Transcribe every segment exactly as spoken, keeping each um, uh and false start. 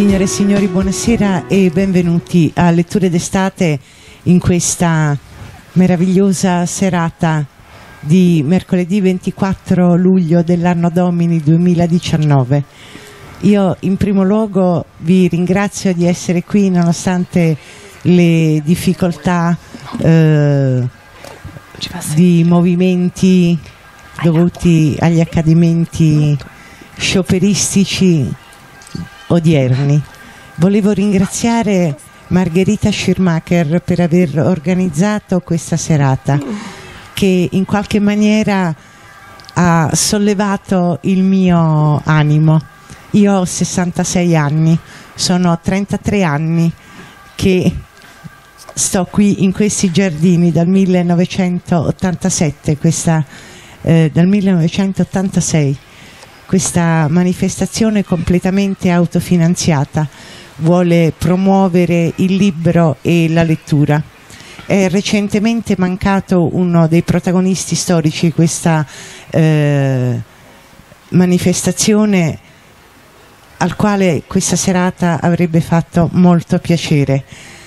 Signore e signori, buonasera e benvenuti a Letture d'estate in questa meravigliosa serata di mercoledì ventiquattro luglio dell'anno Domini duemiladiciannove. Io in primo luogo vi ringrazio di essere qui nonostante le difficoltà eh, di movimenti dovuti agli accadimenti scioperistici odierni. Volevo ringraziare Margherita Schirmacher per aver organizzato questa serata che in qualche maniera ha sollevato il mio animo. Io ho sessantasei anni, sono trentatré anni che sto qui in questi giardini dal millenovecentottantasette, questa, eh, dal millenovecentottantasei. Questa manifestazione completamente autofinanziata vuole promuovere il libro e la lettura. È recentemente mancato uno dei protagonisti storici di questa eh, manifestazione, al quale questa serata avrebbe fatto molto piacere,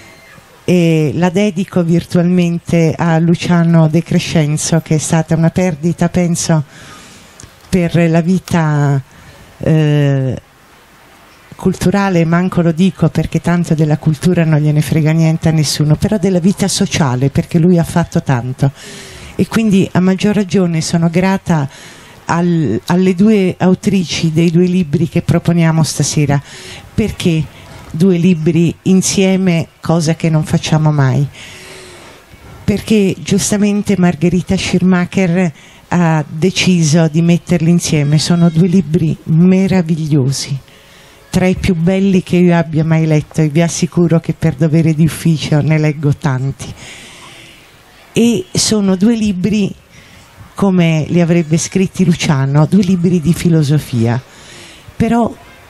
e la dedico virtualmente a Luciano De Crescenzo, che è stata una perdita, penso, per la vita eh, culturale, manco lo dico perché tanto della cultura non gliene frega niente a nessuno, però della vita sociale, perché lui ha fatto tanto, e quindi a maggior ragione sono grata al, alle due autrici dei due libri che proponiamo stasera. Perché due libri insieme, cosa che non facciamo mai? Perché giustamente Margherita Schirmacher ha deciso di metterli insieme. Sono due libri meravigliosi, tra i più belli che io abbia mai letto, e vi assicuro che per dovere di ufficio ne leggo tanti. E sono due libri, come li avrebbe scritti Luciano, due libri di filosofia, però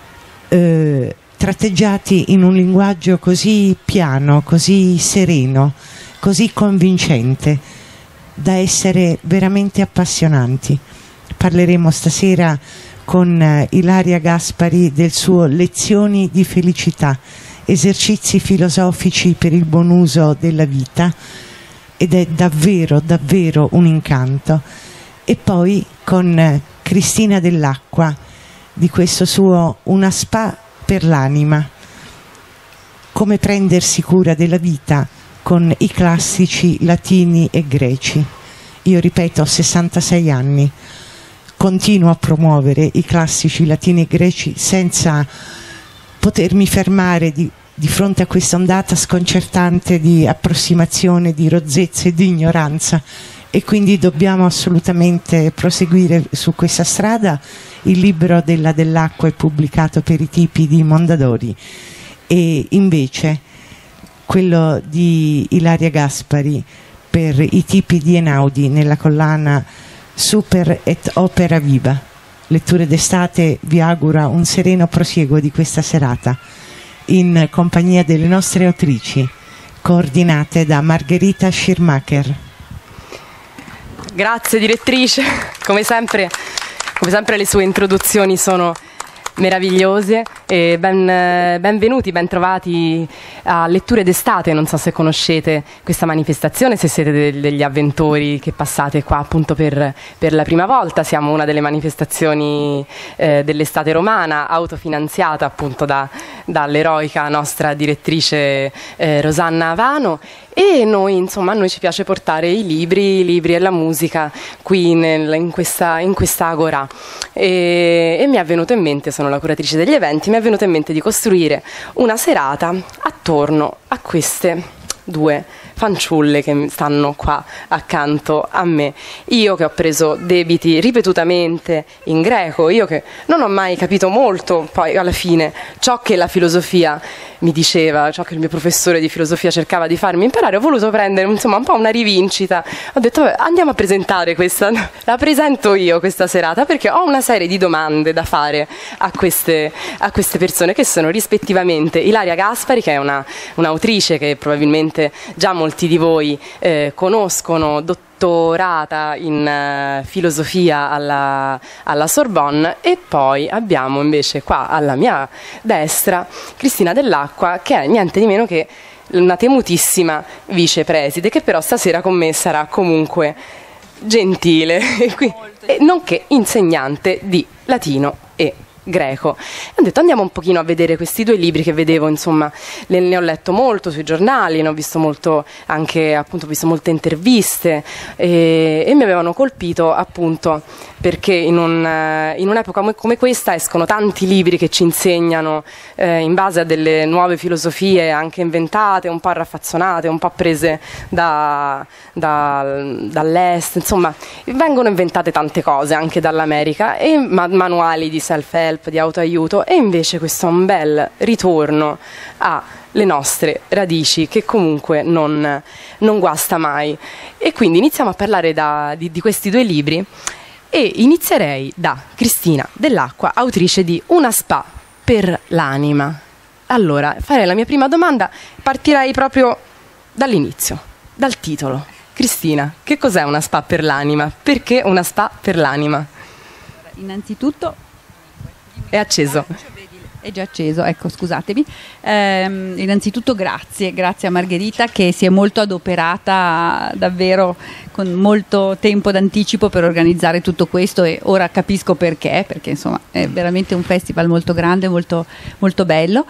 eh, tratteggiati in un linguaggio così piano, così sereno, così convincente, da essere veramente appassionanti. Parleremo stasera con eh, Ilaria Gaspari del suo Lezioni di felicità, esercizi filosofici per il buon uso della vita, ed è davvero davvero un incanto. E poi con eh, Cristina Dell'Acqua, di questo suo Una spa per l'anima, come prendersi cura della vita con i classici latini e greci. Io ripeto, ho sessantasei anni, continuo a promuovere i classici latini e greci senza potermi fermare di, di fronte a questa ondata sconcertante di approssimazione, di rozzezza e di ignoranza, e quindi dobbiamo assolutamente proseguire su questa strada. Il libro della Dell'Acqua è pubblicato per i tipi di Mondadori, e invece quello di Ilaria Gaspari per i tipi di Einaudi nella collana Super et Opera Viva. Letture d'estate vi augura un sereno prosieguo di questa serata in compagnia delle nostre autrici, coordinate da Margherita Schirmacher. Grazie direttrice, come sempre, come sempre le sue introduzioni sono meravigliose, e ben, benvenuti, ben trovati a Letture d'estate. Non so se conoscete questa manifestazione, se siete de- degli avventori che passate qua appunto per, per la prima volta. Siamo una delle manifestazioni eh, dell'estate romana, autofinanziata appunto da, dall'eroica nostra direttrice eh, Rosanna Avano. E noi, insomma, a noi ci piace portare i libri, i libri e la musica qui nel, in, questa, in questa agorà. E, e mi è venuto in mente, sono la curatrice degli eventi, mi è venuto in mente di costruire una serata attorno a queste due fanciulle che stanno qua accanto a me. Io che ho preso debiti ripetutamente in greco, io che non ho mai capito molto poi alla fine ciò che la filosofia mi diceva, ciò che il mio professore di filosofia cercava di farmi imparare, ho voluto prendere insomma un po' una rivincita. Ho detto vabbè, andiamo a presentare questa, la presento io questa serata, perché ho una serie di domande da fare a queste, a queste persone, che sono rispettivamente Ilaria Gaspari, che è una, un'autrice che probabilmente già molti molti di voi eh, conoscono, dottorata in uh, filosofia alla, alla Sorbonne, e poi abbiamo invece qua alla mia destra Cristina Dell'Acqua, che è niente di meno che una temutissima vicepreside, che però stasera con me sarà comunque gentile, e nonché insegnante di latino e greco. Ho detto andiamo un pochino a vedere questi due libri che vedevo, insomma, ne, ne ho letto molto sui giornali, ne ho visto molto anche, appunto, ho visto molte interviste e, e mi avevano colpito, appunto, perché in, un, in un'epoca come questa escono tanti libri che ci insegnano eh, in base a delle nuove filosofie anche inventate, un po' raffazzonate, un po' prese da, da, dall'est, insomma vengono inventate tante cose anche dall'America, e ma, manuali di self-help, di autoaiuto, e invece questo è un bel ritorno alle nostre radici che comunque non, non guasta mai. E quindi iniziamo a parlare da, di, di questi due libri. E inizierei da Cristina Dell'Acqua, autrice di Una spa per l'anima. Allora, farei la mia prima domanda, partirei proprio dall'inizio, dal titolo. Cristina, che cos'è una spa per l'anima? Perché una spa per l'anima? Innanzitutto è acceso. È già acceso, ecco, scusatemi. Ehm, innanzitutto grazie, grazie a Margherita che si è molto adoperata davvero con molto tempo d'anticipo per organizzare tutto questo, e ora capisco perché, perché insomma è veramente un festival molto grande, molto, molto bello.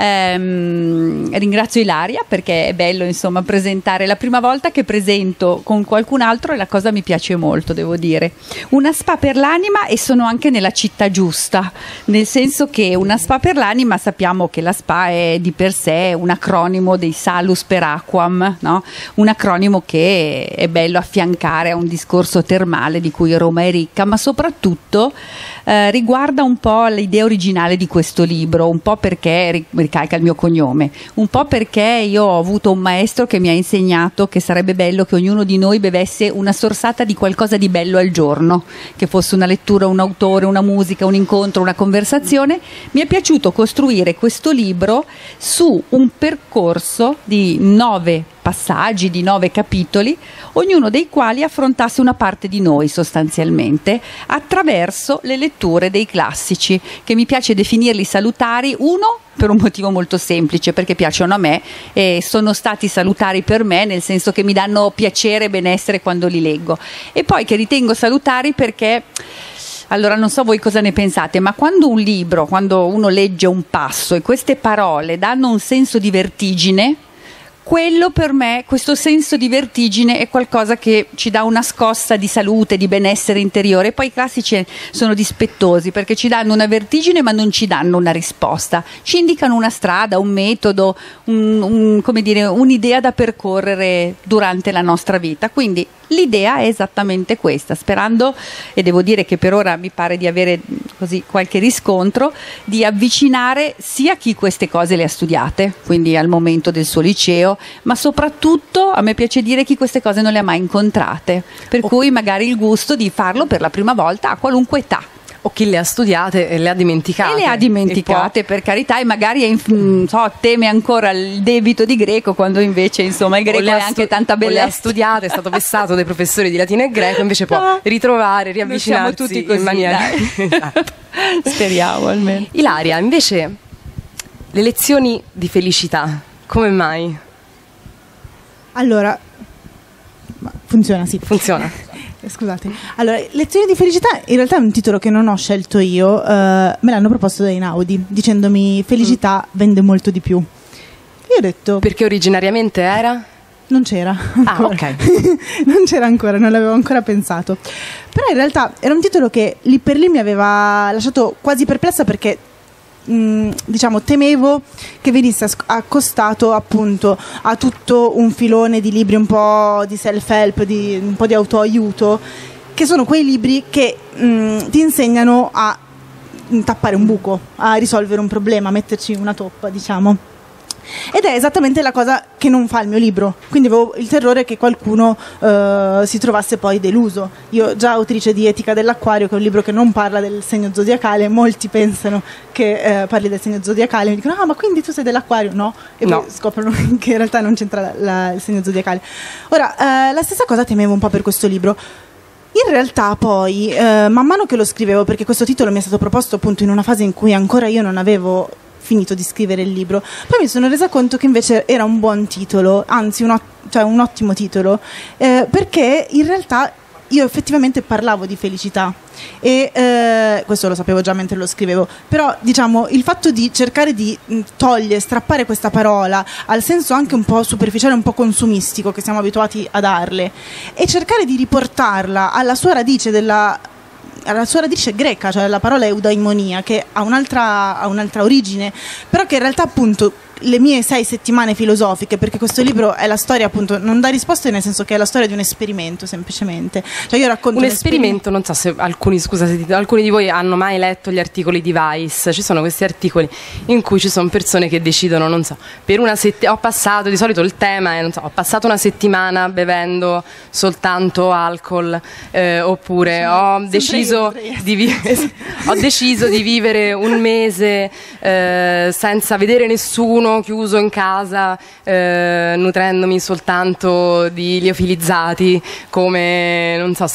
Ehm, ringrazio Ilaria perché è bello, insomma, presentare, la prima volta che presento con qualcun altro, e la cosa mi piace molto, devo dire. Una spa per l'anima, e sono anche nella città giusta, nel senso che una spa per l'anima, sappiamo che la spa è di per sé un acronimo dei Salus per Aquam, no? Un acronimo che è bello affiancare a un discorso termale di cui Roma è ricca, ma soprattutto eh, riguarda un po' l'idea originale di questo libro, un po' perché ricalca il mio cognome, un po' perché io ho avuto un maestro che mi ha insegnato che sarebbe bello che ognuno di noi bevesse una sorsata di qualcosa di bello al giorno, che fosse una lettura, un autore, una musica, un incontro, una conversazione. Mi è piaciuto costruire questo libro su un percorso di nove passaggi, di nove capitoli, ognuno dei quali affrontasse una parte di noi sostanzialmente attraverso le letture dei classici, che mi piace definirli salutari. Uno, per un motivo molto semplice, perché piacciono a me e sono stati salutari per me, nel senso che mi danno piacere e benessere quando li leggo, e poi che ritengo salutari perché, allora, non so voi cosa ne pensate, ma quando un libro, quando uno legge un passo e queste parole danno un senso di vertigine, quello per me, questo senso di vertigine è qualcosa che ci dà una scossa di salute, di benessere interiore. E poi i classici sono dispettosi perché ci danno una vertigine ma non ci danno una risposta, ci indicano una strada, un metodo, un, un, come dire, un'idea da percorrere durante la nostra vita. Quindi l'idea è esattamente questa, sperando, e devo dire che per ora mi pare di avere così qualche riscontro, di avvicinare sia chi queste cose le ha studiate, quindi al momento del suo liceo, ma soprattutto a me piace dire chi queste cose non le ha mai incontrate, per oh. cui magari il gusto di farlo per la prima volta a qualunque età. O chi le ha studiate e le ha dimenticate. E le ha dimenticate, per carità, e magari è in, so, teme ancora il debito di greco, quando invece, insomma, il greco è anche tanta bellezza. O le ha studiate, è stato vessato dai professori di latino e greco, invece può no. ritrovare, riavvicinarsi tutti così, in maniera... Esatto. Speriamo almeno. Ilaria, invece, le lezioni di felicità, come mai? Allora, funziona, sì. Funziona. Scusate. Allora, lezioni di felicità in realtà è un titolo che non ho scelto io, uh, me l'hanno proposto da Einaudi, dicendomi felicità mm. vende molto di più. Io ho detto... Perché originariamente era? Non c'era. Ah, ok. Non c'era ancora, non l'avevo ancora pensato. Però in realtà era un titolo che lì per lì mi aveva lasciato quasi perplessa, perché mh, diciamo temevo che venisse accostato appunto a tutto un filone di libri un po' di self-help, di, un po' di autoaiuto, che sono quei libri che mh, ti insegnano a tappare un buco, a risolvere un problema, a metterci una toppa, diciamo. ed è esattamente la cosa che non fa il mio libro, quindi avevo il terrore che qualcuno uh, si trovasse poi deluso. Io, già autrice di Etica dell'Acquario, che è un libro che non parla del segno zodiacale, molti pensano che uh, parli del segno zodiacale, mi dicono ah ma quindi tu sei dell'Acquario? No, e no. poi scoprono che in realtà non c'entra la, la, il segno zodiacale. Ora, uh, la stessa cosa temevo un po' per questo libro. In realtà poi, uh, man mano che lo scrivevo, perché questo titolo mi è stato proposto appunto in una fase in cui ancora io non avevo finito di scrivere il libro, poi mi sono resa conto che invece era un buon titolo, anzi un, cioè un ottimo titolo, eh, perché in realtà io effettivamente parlavo di felicità e eh, questo lo sapevo già mentre lo scrivevo, però diciamo il fatto di cercare di togliere, strappare questa parola al senso anche un po' superficiale, un po' consumistico che siamo abituati a darle, e cercare di riportarla alla sua radice della alla sua radice greca, cioè la parola eudaimonia, che ha un'altra, ha un'altra origine, però che in realtà appunto le mie sei settimane filosofiche, perché questo libro è la storia appunto, non dà risposte nel senso che è la storia di un esperimento semplicemente, cioè io racconto un, un esperimento, esperimento, non so se alcuni, scusa, se alcuni di voi hanno mai letto gli articoli di Vice, ci sono questi articoli in cui ci sono persone che decidono, non so, per una settimana, ho passato, di solito il tema è, non so, ho passato una settimana bevendo soltanto alcol, eh, oppure ho deciso, di vi- ho deciso di vivere un mese eh, senza vedere nessuno, chiuso in casa, eh, nutrendomi soltanto di liofilizzati, come non so,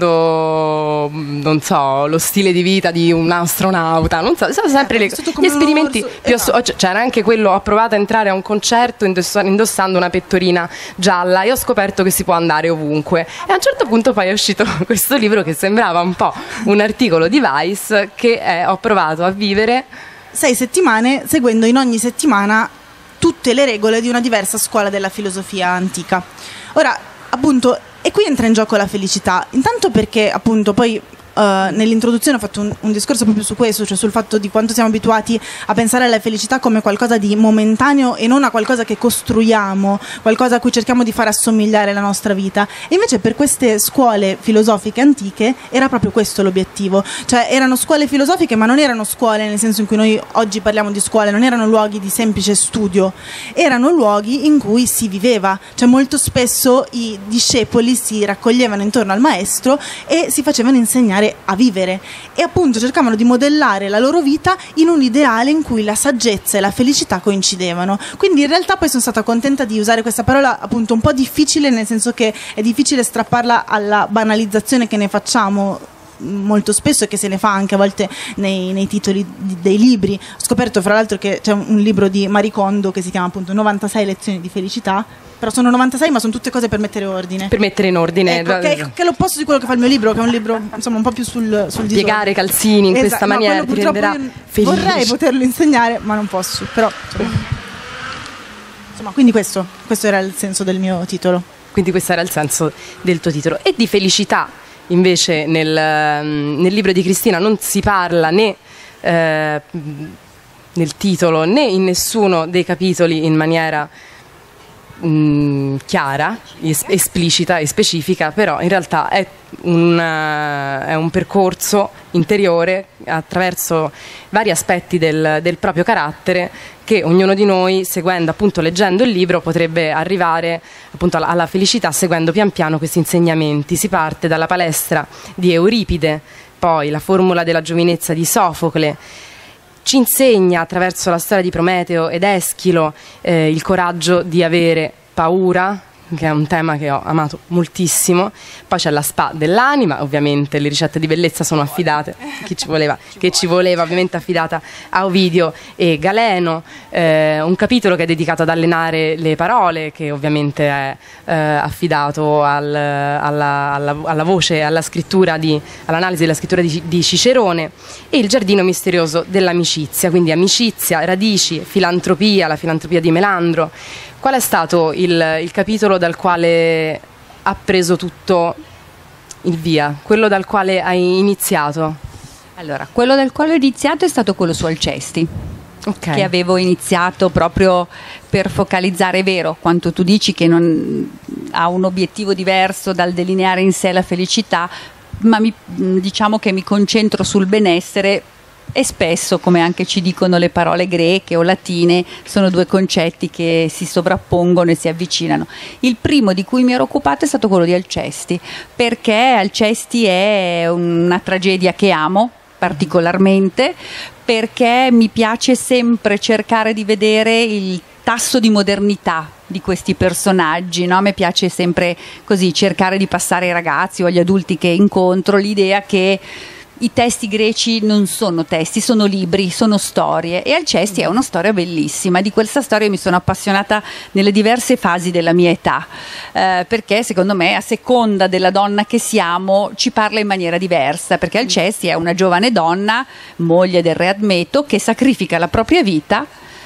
seguendo non so, lo stile di vita di un astronauta, non so, sono sempre le, gli esperimenti più assurdi. C'era anche quello, ho provato a entrare a un concerto indossando una pettorina gialla e ho scoperto che si può andare ovunque, e a un certo punto poi è uscito questo libro che sembrava un po' un articolo di Vice che eh, ho provato a vivere sei settimane seguendo in ogni settimana tutte le regole di una diversa scuola della filosofia antica. Ora, appunto, e qui entra in gioco la felicità, intanto perché appunto poi Uh, nell'introduzione ho fatto un, un discorso proprio su questo, cioè sul fatto di quanto siamo abituati a pensare alla felicità come qualcosa di momentaneo e non a qualcosa che costruiamo, qualcosa a cui cerchiamo di far assomigliare la nostra vita. E invece per queste scuole filosofiche antiche era proprio questo l'obiettivo, cioè erano scuole filosofiche, ma non erano scuole nel senso in cui noi oggi parliamo di scuole, non erano luoghi di semplice studio, erano luoghi in cui si viveva, cioè molto spesso i discepoli si raccoglievano intorno al maestro e si facevano insegnare a vivere, e appunto cercavano di modellare la loro vita in un ideale in cui la saggezza e la felicità coincidevano. Quindi in realtà poi sono stata contenta di usare questa parola appunto un po' difficile, nel senso che è difficile strapparla alla banalizzazione che ne facciamo molto spesso e che se ne fa anche a volte nei, nei titoli di, dei libri. Ho scoperto fra l'altro che c'è un, un libro di Marie Kondo che si chiama appunto novantasei lezioni di felicità, però sono novantasei ma sono tutte cose per mettere ordine, per mettere in ordine, ecco, che, è, che è l'opposto di quello che fa il mio libro, che è un libro insomma un po' più sul, sul piegare calzini in esatto, questa no, maniera ti renderà felice. Vorrei poterlo insegnare ma non posso, però insomma, insomma quindi questo, questo era il senso del mio titolo. Quindi questo era il senso del tuo titolo. E di felicità invece nel, nel libro di Cristina non si parla né eh, nel titolo né in nessuno dei capitoli in maniera mh, chiara, es- esplicita e specifica, però in realtà è un, uh, è un percorso interiore attraverso vari aspetti del, del proprio carattere che ognuno di noi, seguendo appunto, leggendo il libro, potrebbe arrivare appunto alla, alla felicità seguendo pian piano questi insegnamenti. Si parte dalla palestra di Euripide, poi la formula della giovinezza di Sofocle, ci insegna attraverso la storia di Prometeo ed Eschilo eh, il coraggio di avere paura, che è un tema che ho amato moltissimo. Poi c'è la spa dell'anima, ovviamente le ricette di bellezza sono affidate, chi ci voleva, che ci voleva ovviamente affidata a Ovidio e Galeno, eh, un capitolo che è dedicato ad allenare le parole, che ovviamente è eh, affidato al, alla, alla, alla voce, alla scrittura di, all'analisi della scrittura di, di Cicerone, e il giardino misterioso dell'amicizia, quindi amicizia, radici, filantropia, la filantropia di Melandro. Qual è stato il, il capitolo dal quale ha preso tutto il via? Quello dal quale hai iniziato? Allora, quello dal quale ho iniziato è stato quello su Alcesti, okay, che avevo iniziato proprio per focalizzare, è vero, quanto tu dici che non ha un obiettivo diverso dal delineare in sé la felicità, ma mi, diciamo che mi concentro sul benessere e spesso, come anche ci dicono le parole greche o latine, sono due concetti che si sovrappongono e si avvicinano. Il primo di cui mi ero occupato è stato quello di Alcesti, perché Alcesti è una tragedia che amo particolarmente, perché mi piace sempre cercare di vedere il tasso di modernità di questi personaggi, no? A me piace sempre così cercare di passare ai ragazzi o agli adulti che incontro l'idea che i testi greci non sono testi, sono libri, sono storie, e Alcesti è una storia bellissima. Di questa storia mi sono appassionata nelle diverse fasi della mia età, eh, perché secondo me a seconda della donna che siamo ci parla in maniera diversa, perché Alcesti è una giovane donna, moglie del re Admeto, che sacrifica la propria vita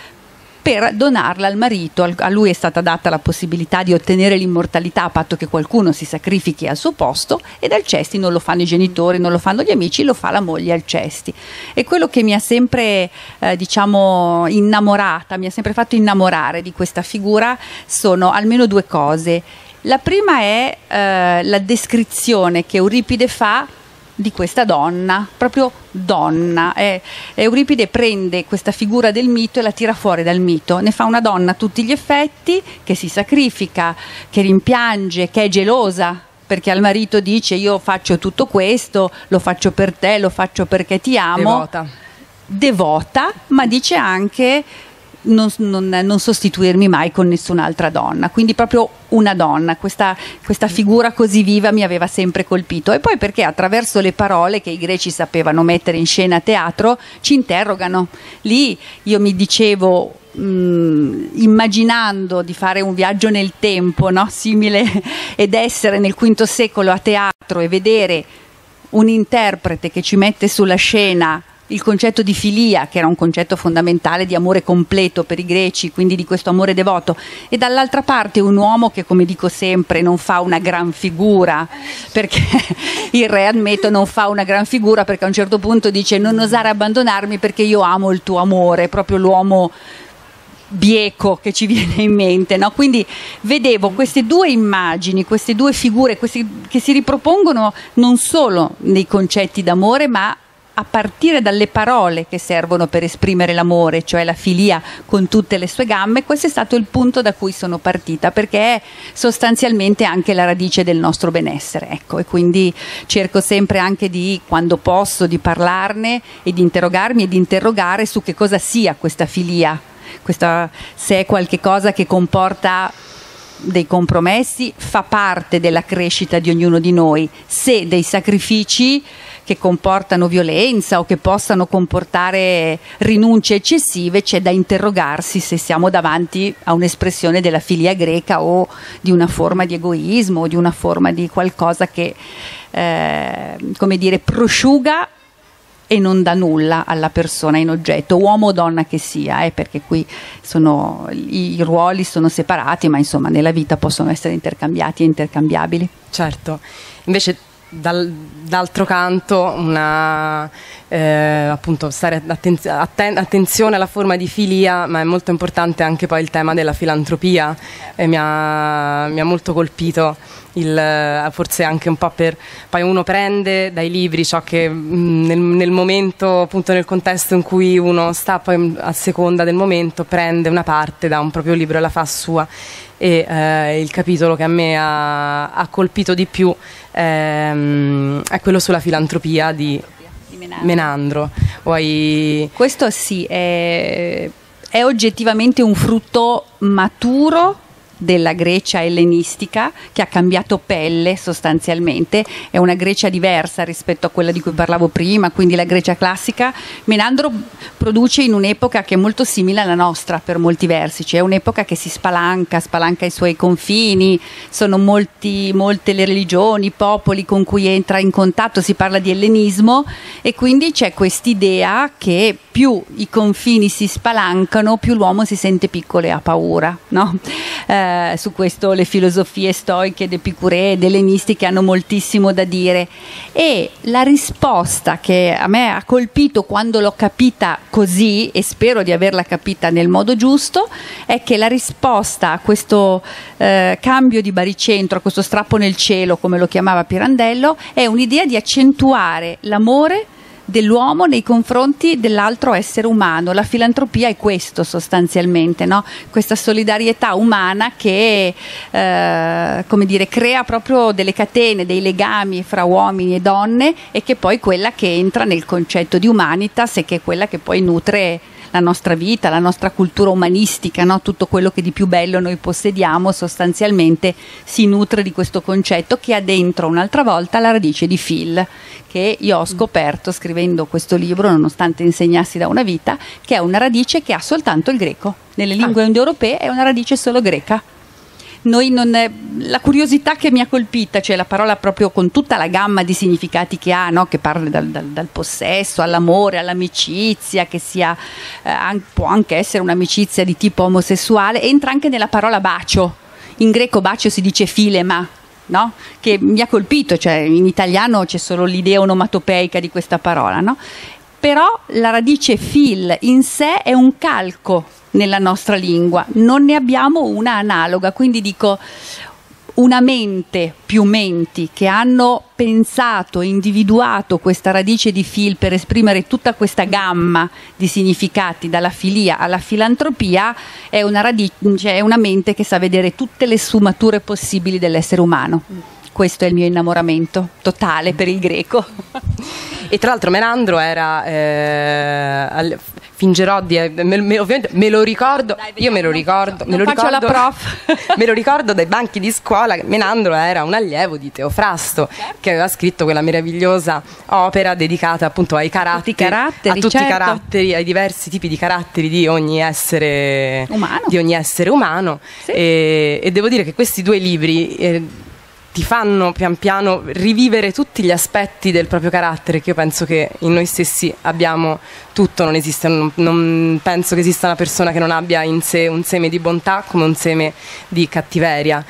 per donarla al marito. A lui è stata data la possibilità di ottenere l'immortalità a patto che qualcuno si sacrifichi al suo posto, ed Alcesti non lo fanno i genitori, non lo fanno gli amici, lo fa la moglie Alcesti. E quello che mi ha sempre eh, diciamo innamorata, mi ha sempre fatto innamorare di questa figura sono almeno due cose. La prima è eh, la descrizione che Euripide fa di questa donna, proprio donna. Eh, Euripide prende questa figura del mito e la tira fuori dal mito, ne fa una donna a tutti gli effetti, che si sacrifica, che rimpiange, che è gelosa, perché al marito dice: io faccio tutto questo, lo faccio per te, lo faccio perché ti amo. Devota. Devota, ma dice anche Non, non, non sostituirmi mai con nessun'altra donna, quindi proprio una donna. Questa, questa figura così viva mi aveva sempre colpito, e poi perché attraverso le parole che i greci sapevano mettere in scena a teatro ci interrogano. Lì io mi dicevo, mh, immaginando di fare un viaggio nel tempo, no? Simile, ed essere nel quinto secolo a teatro e vedere un interprete che ci mette sulla scena il concetto di filia, che era un concetto fondamentale di amore completo per i greci, quindi di questo amore devoto, e dall'altra parte un uomo che, come dico sempre, non fa una gran figura, perché il re Admeto non fa una gran figura, perché a un certo punto dice: non osare abbandonarmi perché io amo il tuo amore, proprio l'uomo bieco che ci viene in mente, no? Quindi vedevo queste due immagini, queste due figure, questi, che si ripropongono non solo nei concetti d'amore, ma a partire dalle parole che servono per esprimere l'amore, cioè la filia con tutte le sue gambe. Questo è stato il punto da cui sono partita, perché è sostanzialmente anche la radice del nostro benessere, ecco, e quindi cerco sempre anche di, quando posso, di parlarne e di interrogarmi e di interrogare su che cosa sia questa filia, questa, se è qualche cosa che comporta dei compromessi, fa parte della crescita di ognuno di noi, se dei sacrifici che comportano violenza o che possano comportare rinunce eccessive, c'è da interrogarsi se siamo davanti a un'espressione della filia greca o di una forma di egoismo o di una forma di qualcosa che eh, come dire, prosciuga e non dà nulla alla persona in oggetto, uomo o donna che sia, eh, perché qui sono, i, i ruoli sono separati, ma insomma nella vita possono essere intercambiati e intercambiabili. Certo, invece dal, d'altro canto una, eh, appunto stare atten- atten- attenzione alla forma di filia, ma è molto importante anche poi il tema della filantropia, e mi ha, mi ha molto colpito. Il, forse anche un po' per poi uno prende dai libri ciò che mh, nel, nel momento, appunto nel contesto in cui uno sta, poi a seconda del momento prende una parte da un proprio libro e la fa sua, e eh, il capitolo che a me ha, ha colpito di più ehm, è quello sulla filantropia di, di Menandro. Menandro. Vuoi... Questo sì, è, è oggettivamente un frutto maturo della Grecia ellenistica, che ha cambiato pelle sostanzialmente. È una Grecia diversa rispetto a quella di cui parlavo prima, quindi la Grecia classica. Menandro produce in un'epoca che è molto simile alla nostra per molti versi, cioè è un'epoca che si spalanca, spalanca i suoi confini, sono molti, molte le religioni, i popoli con cui entra in contatto, si parla di ellenismo, e quindi c'è quest'idea che più i confini si spalancano, più l'uomo si sente piccolo e ha paura, no? Eh, su questo le filosofie stoiche ed epicuree ed ellenistiche hanno moltissimo da dire, e la risposta che a me ha colpito quando l'ho capita così, e spero di averla capita nel modo giusto, è che la risposta a questo eh, cambio di baricentro, a questo strappo nel cielo come lo chiamava Pirandello, è un'idea di accentuare l'amore dell'uomo nei confronti dell'altro essere umano. La filantropia è questo sostanzialmente, no? Questa solidarietà umana che eh, come dire, crea proprio delle catene, dei legami fra uomini e donne, e che poi è quella che entra nel concetto di humanitas e che è quella che poi nutre la nostra vita, la nostra cultura umanistica, no? Tutto quello che di più bello noi possediamo sostanzialmente si nutre di questo concetto, che ha dentro un'altra volta la radice di Phil, che io ho scoperto scrivendo questo libro, nonostante insegnassi da una vita, che è una radice che ha soltanto il greco. Nelle lingue ah. indoeuropee è una radice solo greca. Noi non, la curiosità che mi ha colpita, cioè la parola proprio con tutta la gamma di significati che ha, no? Che parla dal, dal, dal possesso all'amore, all'amicizia, che sia eh, può anche essere un'amicizia di tipo omosessuale, entra anche nella parola bacio. In greco bacio si dice philema, no? Che mi ha colpito, cioè in italiano c'è solo l'idea onomatopeica di questa parola, no? Però la radice phil in sé è un calco nella nostra lingua, non ne abbiamo una analoga, quindi dico una mente, più menti che hanno pensato, individuato questa radice di Phil per esprimere tutta questa gamma di significati, dalla filia alla filantropia, è una radice, cioè è una mente che sa vedere tutte le sfumature possibili dell'essere umano. Questo è il mio innamoramento totale per il greco. E tra l'altro Menandro era eh, al, fingerò di me, me, ovviamente me lo ricordo, dai, io me lo ricordo, me lo ricordo, la prof. me lo ricordo dai banchi di scuola che Menandro era un allievo di Teofrasto, certo, che aveva scritto quella meravigliosa opera dedicata appunto ai caratteri, tutti i caratteri, a tutti certo. i caratteri, ai diversi tipi di caratteri di ogni essere umano, di ogni essere umano. Sì. E, e devo dire che questi due libri eh, ti fanno pian piano rivivere tutti gli aspetti del proprio carattere, che io penso che in noi stessi abbiamo tutto, non esiste, non, non penso che esista una persona che non abbia in sé un seme di bontà come un seme di cattiveria.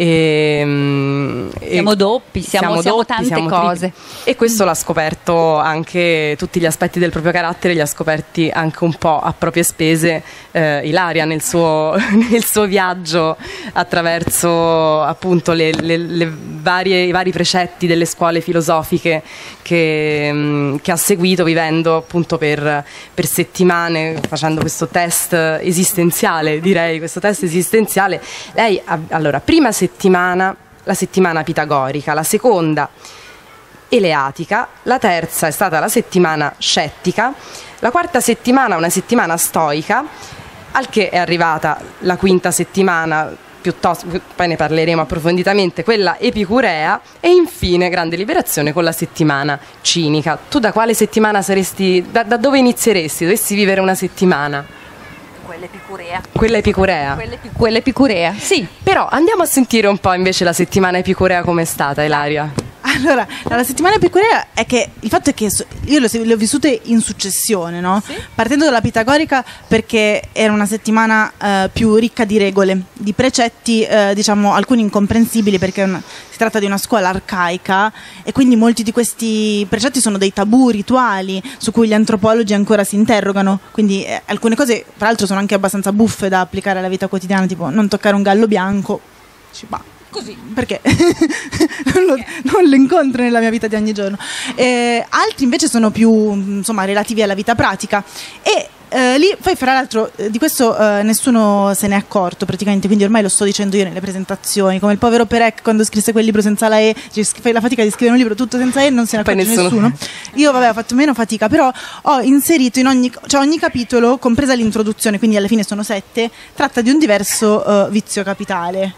E, siamo e doppi, siamo, siamo, siamo doppi, tante siamo cose. E questo l'ha scoperto anche, tutti gli aspetti del proprio carattere li ha scoperti anche un po' a proprie spese eh, Ilaria nel suo, nel suo viaggio attraverso appunto le, le, le varie, i vari precetti delle scuole filosofiche che, che ha seguito, vivendo appunto per per settimane, facendo questo test esistenziale, direi, questo test esistenziale. Lei, allora, prima settimana, la settimana pitagorica, la seconda eleatica, la terza è stata la settimana scettica, la quarta settimana una settimana stoica, al che è arrivata la quinta settimana, piuttosto, poi ne parleremo approfonditamente, quella epicurea, e infine grande liberazione con la settimana cinica. Tu da quale settimana saresti, da, da dove inizieresti? Dovessi vivere una settimana? Quella epicurea. Quella epicurea? Quella, epi- quella epicurea, sì. Però andiamo a sentire un po' invece la settimana epicurea com'è stata, Ilaria. Allora, la settimana epicurea è che il fatto è che io le ho, le ho vissute in successione, no? Sì? Partendo dalla pitagorica, perché era una settimana eh, più ricca di regole, di precetti, eh, diciamo alcuni incomprensibili, perché una, si tratta di una scuola arcaica e quindi molti di questi precetti sono dei tabù rituali su cui gli antropologi ancora si interrogano, quindi eh, alcune cose tra l'altro sono anche abbastanza buffe da applicare alla vita quotidiana, tipo non toccare un gallo bianco, ci va. Così, perché non, lo, non lo incontro nella mia vita di ogni giorno. Eh, altri invece sono più, insomma, relativi alla vita pratica. E eh, lì, poi fra l'altro, di questo eh, nessuno se n'è accorto praticamente, quindi ormai lo sto dicendo io nelle presentazioni, come il povero Perec quando scrisse quel libro senza la E, cioè, fai la fatica di scrivere un libro tutto senza E, non se ne accorge nessuno. nessuno. Io, vabbè, ho fatto meno fatica, però ho inserito in ogni, cioè ogni capitolo, compresa l'introduzione, quindi alla fine sono sette, tratta di un diverso uh, vizio capitale.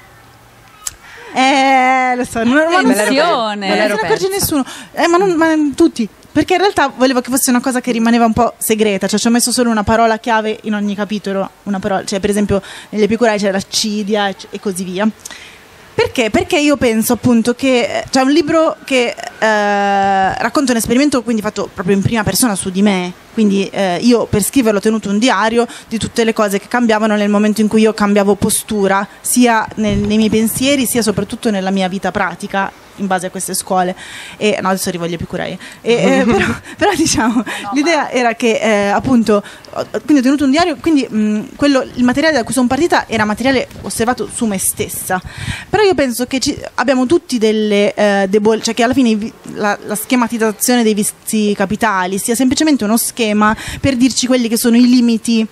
Eh, lo so, non, ma non, se ne accorge nessuno, eh, ma, non, ma tutti, perché in realtà volevo che fosse una cosa che rimaneva un po' segreta, cioè ci ho messo solo una parola chiave in ogni capitolo, una parola, cioè per esempio negli epicurai c'è l'accidia e, e così via. Perché? Perché io penso appunto che c'è un libro che eh, racconta un esperimento quindi fatto proprio in prima persona su di me, quindi eh, io per scriverlo ho tenuto un diario di tutte le cose che cambiavano nel momento in cui io cambiavo postura, sia nel, nei miei pensieri sia soprattutto nella mia vita pratica in base a queste scuole. E no, adesso arrivo agli epicurei. E, eh, però, però diciamo, no, l'idea ma... era che eh, appunto, quindi ho tenuto un diario, quindi mh, quello, il materiale da cui sono partita era materiale osservato su me stessa. Però io penso che ci, abbiamo tutti delle eh, debol- cioè che alla fine la, la schematizzazione dei vizi capitali sia semplicemente uno schema per dirci quelli che sono i limiti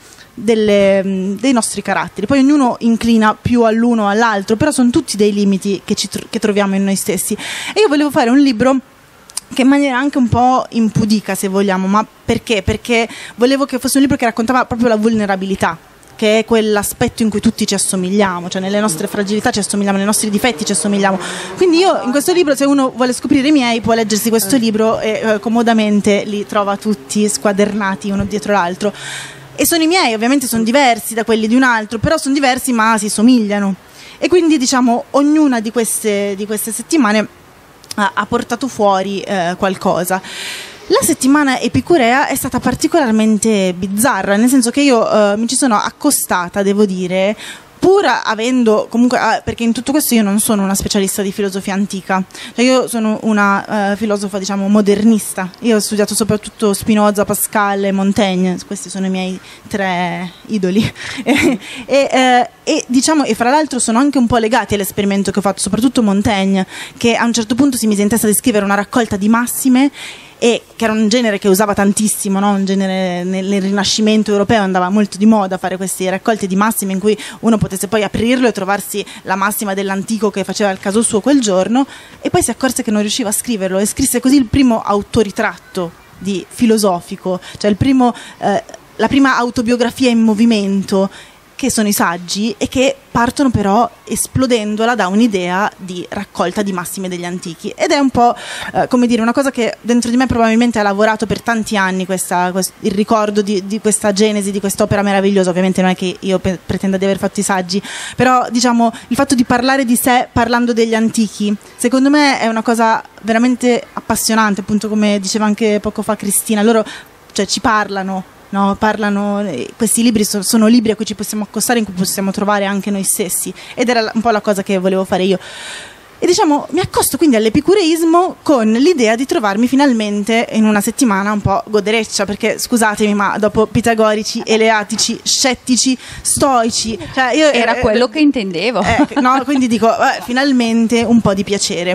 delle, dei nostri caratteri. Poi ognuno inclina più all'uno o all'altro, però sono tutti dei limiti che, ci, che troviamo in noi stessi. E io volevo fare un libro che in maniera anche un po' impudica, se vogliamo, ma perché? Perché volevo che fosse un libro che raccontava proprio la vulnerabilità, che è quell'aspetto in cui tutti ci assomigliamo, cioè nelle nostre fragilità ci assomigliamo, nei nostri difetti ci assomigliamo. Quindi io in questo libro, se uno vuole scoprire i miei, può leggersi questo libro e eh, comodamente li trova tutti squadernati uno dietro l'altro. E sono i miei, ovviamente sono diversi da quelli di un altro, però sono diversi ma si somigliano. E quindi diciamo ognuna di queste, di queste settimane ha, ha portato fuori eh, qualcosa. La settimana epicurea è stata particolarmente bizzarra, nel senso che io eh, mi ci sono accostata, devo dire, pur avendo comunque, ah, perché in tutto questo io non sono una specialista di filosofia antica, cioè io sono una uh, filosofa, diciamo, modernista. Io ho studiato soprattutto Spinoza, Pascal e Montaigne, questi sono i miei tre idoli e, e, eh, e diciamo, e fra l'altro sono anche un po' legati all'esperimento che ho fatto, soprattutto Montaigne, che a un certo punto si mise in testa di scrivere una raccolta di massime, e che era un genere che usava tantissimo, no? Un genere nel, nel Rinascimento europeo andava molto di moda fare questi raccolti di massime in cui uno potesse poi aprirlo e trovarsi la massima dell'antico che faceva il caso suo quel giorno, e poi si accorse che non riusciva a scriverlo e scrisse così il primo autoritratto di filosofico, cioè il primo, eh, la prima autobiografia in movimento, che sono i saggi, e che partono però esplodendola da un'idea di raccolta di massime degli antichi. Ed è un po' eh, come dire, una cosa che dentro di me probabilmente ha lavorato per tanti anni, questa, quest, il ricordo di, di questa genesi, di quest'opera meravigliosa. Ovviamente non è che io pe- pretenda di aver fatto i saggi, però diciamo il fatto di parlare di sé parlando degli antichi, secondo me è una cosa veramente appassionante, appunto come diceva anche poco fa Cristina. Loro, cioè, ci parlano, no, parlano, questi libri sono, sono libri a cui ci possiamo accostare, in cui possiamo trovare anche noi stessi, ed era un po' la cosa che volevo fare io. E diciamo mi accosto quindi all'epicureismo con l'idea di trovarmi finalmente in una settimana un po' godereccia, perché scusatemi, ma dopo pitagorici, eleatici, scettici, stoici, cioè io, era eh, quello che intendevo, eh, no, quindi dico eh, finalmente un po' di piacere.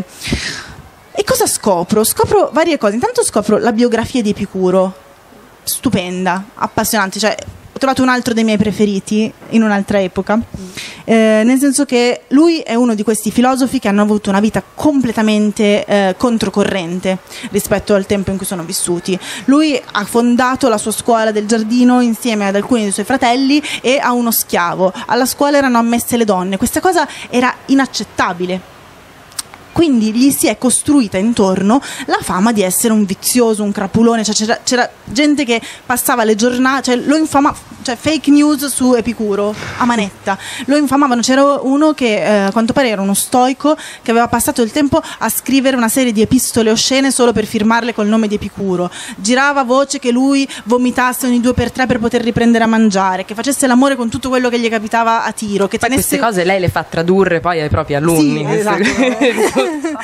E cosa scopro? Scopro varie cose. Intanto scopro la biografia di Epicuro, stupenda, appassionante, cioè ho trovato un altro dei miei preferiti in un'altra epoca, eh, nel senso che lui è uno di questi filosofi che hanno avuto una vita completamente eh, controcorrente rispetto al tempo in cui sono vissuti. Lui ha fondato la sua scuola del giardino insieme ad alcuni dei suoi fratelli e a uno schiavo. Alla scuola erano ammesse le donne, questa cosa era inaccettabile. Quindi gli si è costruita intorno la fama di essere un vizioso, un crapulone, cioè c'era, c'era gente che passava le giornate, cioè lo infama, cioè fake news su Epicuro a manetta, lo infamavano. C'era uno che eh, a quanto pare era uno stoico che aveva passato il tempo a scrivere una serie di epistole oscene solo per firmarle col nome di Epicuro. Girava voce che lui vomitasse ogni due per tre per poter riprendere a mangiare, che facesse l'amore con tutto quello che gli capitava a tiro, che tenesse... Queste cose lei le fa tradurre poi ai propri alunni. Sì, esatto.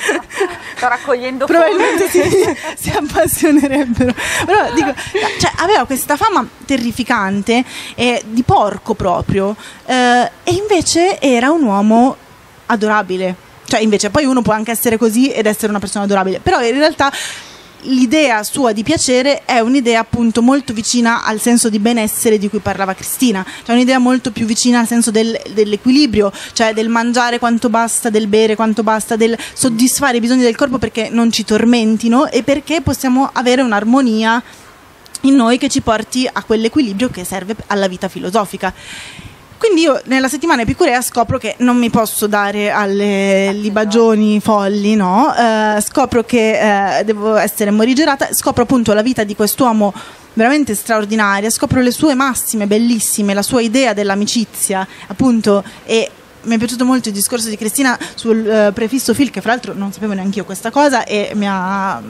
Sto raccogliendo probabilmente si, si appassionerebbero, però dico, cioè, aveva questa fama terrificante eh, di porco proprio, eh, e invece era un uomo adorabile. Cioè invece poi uno può anche essere così ed essere una persona adorabile, però in realtà l'idea sua di piacere è un'idea appunto molto vicina al senso di benessere di cui parlava Cristina, cioè un'idea molto più vicina al senso del, dell'equilibrio, cioè del mangiare quanto basta, del bere quanto basta, del soddisfare i bisogni del corpo perché non ci tormentino e perché possiamo avere un'armonia in noi che ci porti a quell'equilibrio che serve alla vita filosofica. Quindi io nella settimana epicurea scopro che non mi posso dare alle libagioni folli, no? Uh, scopro che uh, devo essere morigerata, scopro appunto la vita di quest'uomo veramente straordinaria, scopro le sue massime bellissime, la sua idea dell'amicizia, appunto, e mi è piaciuto molto il discorso di Cristina sul uh, prefisso fil, che fra l'altro non sapevo neanche io questa cosa e mi ha...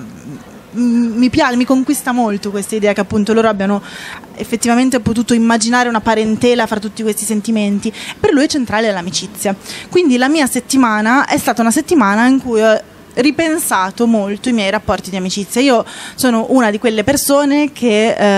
mi piace, mi conquista molto questa idea che appunto loro abbiano effettivamente potuto immaginare una parentela fra tutti questi sentimenti. Per lui è centrale l'amicizia. Quindi la mia settimana è stata una settimana in cui ho ripensato molto i miei rapporti di amicizia. Io sono una di quelle persone che eh,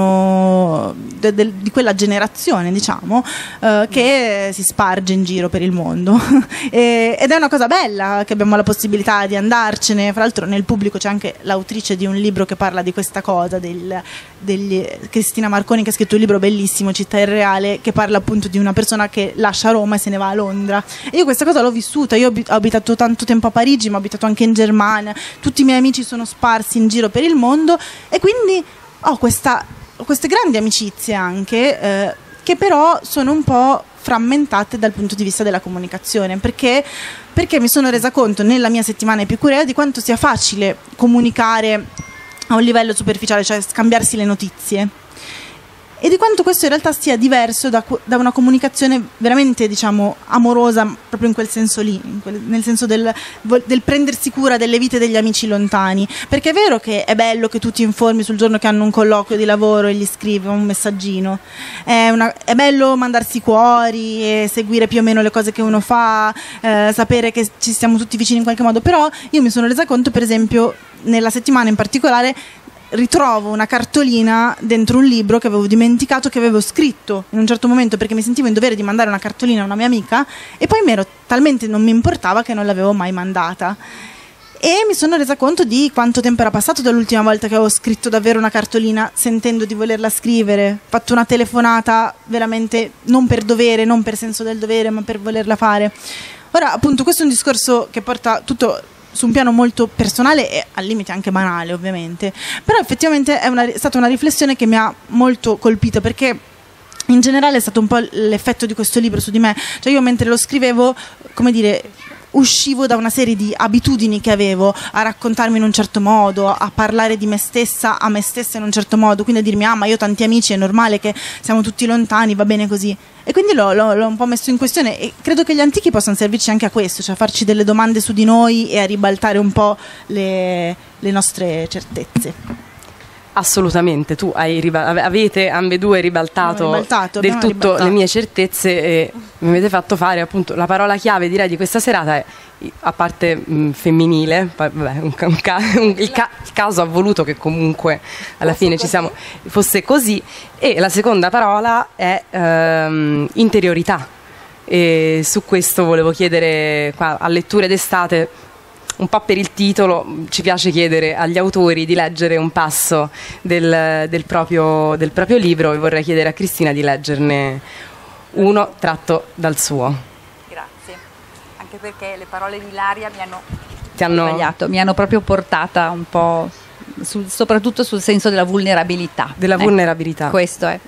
hanno de, de, di quella generazione, diciamo, eh, che si sparge in giro per il mondo e, ed è una cosa bella che abbiamo la possibilità di andarcene. Fra l'altro nel pubblico c'è anche l'autrice di un libro che parla di questa cosa, del, degli, Cristina Marconi, che ha scritto un libro bellissimo, Città irreale, che parla appunto di una persona che lascia Roma e se ne va a Londra. E io questa cosa l'ho vissuta. Io ho abitato tanto tempo a Parigi, ma ho abitato anche in Germania, tutti i miei amici sono sparsi in giro per il mondo e quindi ho, questa, ho queste grandi amicizie anche eh, che però sono un po' frammentate dal punto di vista della comunicazione, perché, perché mi sono resa conto nella mia settimana epicurea di quanto sia facile comunicare a un livello superficiale, cioè scambiarsi le notizie, e di quanto questo in realtà sia diverso da, da una comunicazione veramente, diciamo, amorosa, proprio in quel senso lì, in quel, nel senso del, del prendersi cura delle vite degli amici lontani. Perché è vero che è bello che tu ti informi sul giorno che hanno un colloquio di lavoro e gli scrivi un messaggino, è, una, è bello mandarsi cuori e seguire più o meno le cose che uno fa, eh, sapere che ci stiamo tutti vicini in qualche modo, però io mi sono resa conto, per esempio, nella settimana in particolare, ritrovo una cartolina dentro un libro che avevo dimenticato che avevo scritto in un certo momento, perché mi sentivo in dovere di mandare una cartolina a una mia amica e poi mi ero talmente non mi importava che non l'avevo mai mandata, e mi sono resa conto di quanto tempo era passato dall'ultima volta che avevo scritto davvero una cartolina sentendo di volerla scrivere, fatto una telefonata veramente non per dovere, non per senso del dovere, ma per volerla fare. Ora, appunto, questo è un discorso che porta tutto su un piano molto personale e al limite anche banale, ovviamente, però effettivamente è, una, è stata una riflessione che mi ha molto colpito, perché in generale è stato un po' l'effetto di questo libro su di me. Cioè io mentre lo scrivevo, come dire, uscivo da una serie di abitudini che avevo a raccontarmi in un certo modo, a parlare di me stessa a me stessa in un certo modo, quindi a dirmi ah ma io ho tanti amici, è normale che siamo tutti lontani, va bene così. E quindi l'ho, l'ho, l'ho un po' messo in questione, e credo che gli antichi possano servirci anche a questo, cioè a farci delle domande su di noi e a ribaltare un po' le, le nostre certezze. Assolutamente, tu hai riba- avete ambedue ribaltato, ribaltato del tutto ribaltato. Le mie certezze, e mi avete fatto fare appunto la parola chiave, direi, di questa serata è, a parte mh, femminile, vabbè, un, un ca- un, il, ca- il caso ha voluto che comunque alla fosse fine così. Ci siamo, fosse così, e la seconda parola è ehm, interiorità, e su questo volevo chiedere qua, a Letture d'estate, un po' per il titolo, ci piace chiedere agli autori di leggere un passo del, del, proprio, del proprio libro, e vorrei chiedere a Cristina di leggerne uno tratto dal suo. Grazie, anche perché le parole di Ilaria mi hanno, Ti hanno... sbagliato, mi hanno proprio portata un po'... Sul, soprattutto sul senso della vulnerabilità. Della ecco, vulnerabilità. Questo è.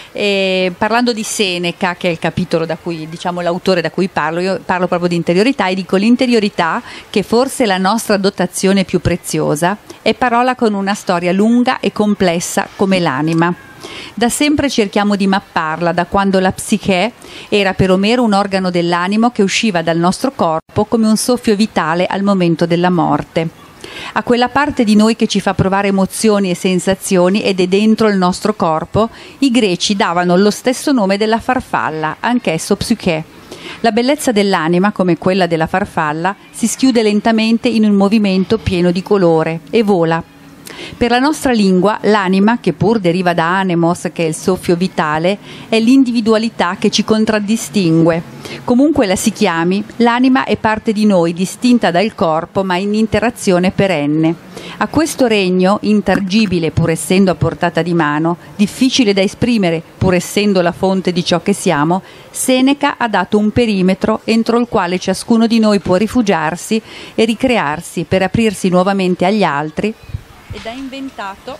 E parlando di Seneca, che è il capitolo da cui, diciamo, l'autore da cui parlo, io parlo proprio di interiorità e dico: l'interiorità, che forse è la nostra dotazione più preziosa, è parola con una storia lunga e complessa come l'anima. Da sempre cerchiamo di mapparla, da quando la psiche era per Omero un organo dell'animo che usciva dal nostro corpo come un soffio vitale al momento della morte. A quella parte di noi che ci fa provare emozioni e sensazioni ed è dentro il nostro corpo, i greci davano lo stesso nome della farfalla, anch'esso psiche. La bellezza dell'anima, come quella della farfalla, si schiude lentamente in un movimento pieno di colore e vola. Per la nostra lingua, l'anima, che pur deriva da anemos, che è il soffio vitale, è l'individualità che ci contraddistingue. Comunque la si chiami, l'anima è parte di noi, distinta dal corpo, ma in interazione perenne. A questo regno, intangibile pur essendo a portata di mano, difficile da esprimere pur essendo la fonte di ciò che siamo, Seneca ha dato un perimetro entro il quale ciascuno di noi può rifugiarsi e ricrearsi per aprirsi nuovamente agli altri, ed ha inventato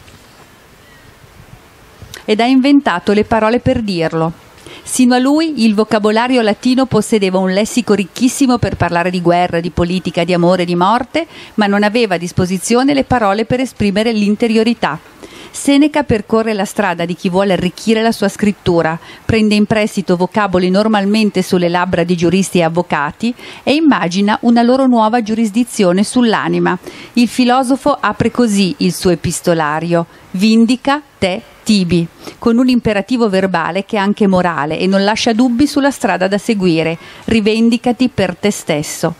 ed ha inventato le parole per dirlo. Sino a lui il vocabolario latino possedeva un lessico ricchissimo per parlare di guerra, di politica, di amore, di morte, ma non aveva a disposizione le parole per esprimere l'interiorità. Seneca percorre la strada di chi vuole arricchire la sua scrittura, prende in prestito vocaboli normalmente sulle labbra di giuristi e avvocati e immagina una loro nuova giurisdizione sull'anima. Il filosofo apre così il suo epistolario: vindica te tibi, con un imperativo verbale che è anche morale e non lascia dubbi sulla strada da seguire: rivendicati per te stesso.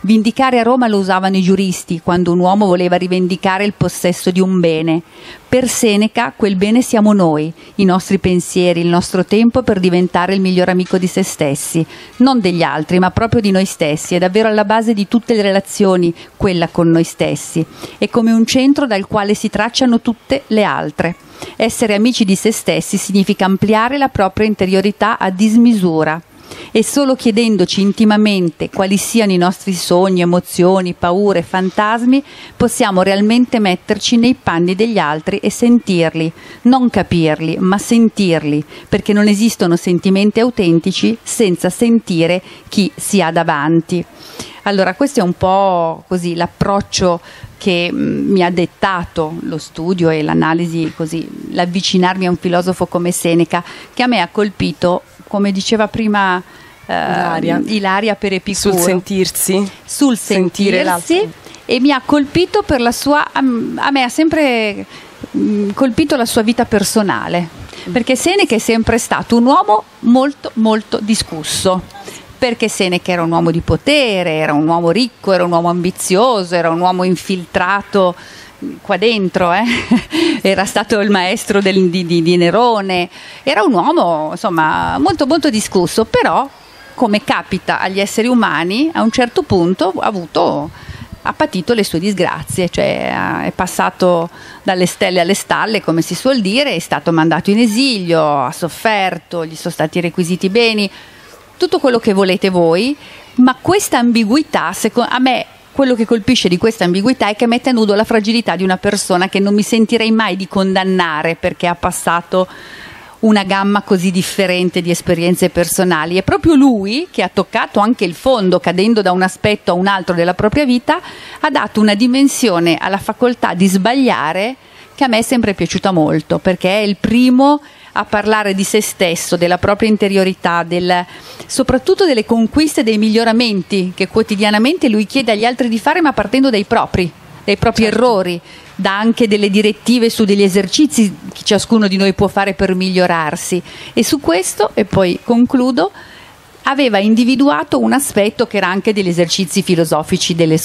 Vindicare a Roma lo usavano i giuristi quando un uomo voleva rivendicare il possesso di un bene. Per Seneca quel bene siamo noi, i nostri pensieri, il nostro tempo per diventare il miglior amico di se stessi, non degli altri ma proprio di noi stessi. È davvero alla base di tutte le relazioni quella con noi stessi, è come un centro dal quale si tracciano tutte le altre. Essere amici di se stessi significa ampliare la propria interiorità a dismisura. E solo chiedendoci intimamente quali siano i nostri sogni, emozioni, paure, fantasmi, possiamo realmente metterci nei panni degli altri e sentirli, non capirli, ma sentirli, perché non esistono sentimenti autentici senza sentire chi si ha davanti. Allora, questo è un po' così l'approccio che mh, mi ha dettato lo studio e l'analisi, così l'avvicinarmi a un filosofo come Seneca, che a me ha colpito, come diceva prima eh, Ilaria. Ilaria per Epicuro, sul sentirsi, sul sentire sentirsi, e mi ha colpito per la sua, a me ha sempre mh, colpito la sua vita personale, perché Seneca è sempre stato un uomo molto molto discusso. Perché Seneca era un uomo di potere, era un uomo ricco, era un uomo ambizioso, era un uomo infiltrato qua dentro, eh? Era stato il maestro del, di, di, di Nerone, era un uomo insomma molto molto discusso, però come capita agli esseri umani a un certo punto ha avuto ha patito le sue disgrazie, cioè è passato dalle stelle alle stalle, come si suol dire, è stato mandato in esilio, ha sofferto, gli sono stati requisiti beni, tutto quello che volete voi, ma questa ambiguità, a me quello che colpisce di questa ambiguità è che mette a nudo la fragilità di una persona che non mi sentirei mai di condannare perché ha passato una gamma così differente di esperienze personali. È proprio lui che ha toccato anche il fondo, cadendo da un aspetto a un altro della propria vita, ha dato una dimensione alla facoltà di sbagliare che a me è sempre piaciuta molto, perché è il primo a parlare di se stesso, della propria interiorità, del, soprattutto delle conquiste e dei miglioramenti che quotidianamente lui chiede agli altri di fare, ma partendo dai propri, dai propri certo. errori, dà anche delle direttive su degli esercizi che ciascuno di noi può fare per migliorarsi. E su questo, e poi concludo, aveva individuato un aspetto che era anche degli esercizi filosofici delle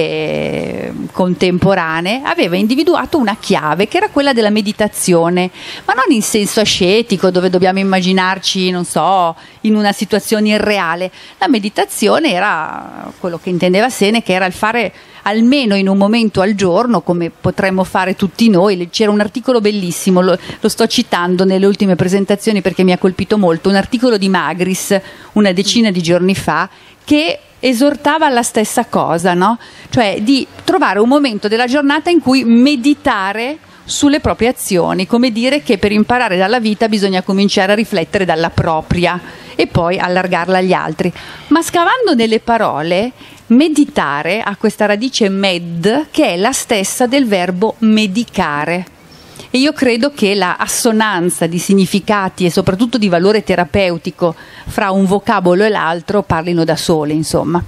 scuole contemporanee, aveva individuato una chiave che era quella della meditazione, ma non in senso ascetico dove dobbiamo immaginarci, non so, in una situazione irreale. La meditazione era quello che intendeva Seneca, era il fare almeno in un momento al giorno, come potremmo fare tutti noi. C'era un articolo bellissimo, lo, lo sto citando nelle ultime presentazioni perché mi ha colpito molto, un articolo di Magris una decina di giorni fa che esortava alla stessa cosa, no? Cioè di trovare un momento della giornata in cui meditare sulle proprie azioni, come dire che per imparare dalla vita bisogna cominciare a riflettere dalla propria e poi allargarla agli altri. Ma scavando nelle parole, meditare ha questa radice med che è la stessa del verbo medicare, e io credo che la assonanza di significati e soprattutto di valore terapeutico fra un vocabolo e l'altro parlino da sole, insomma.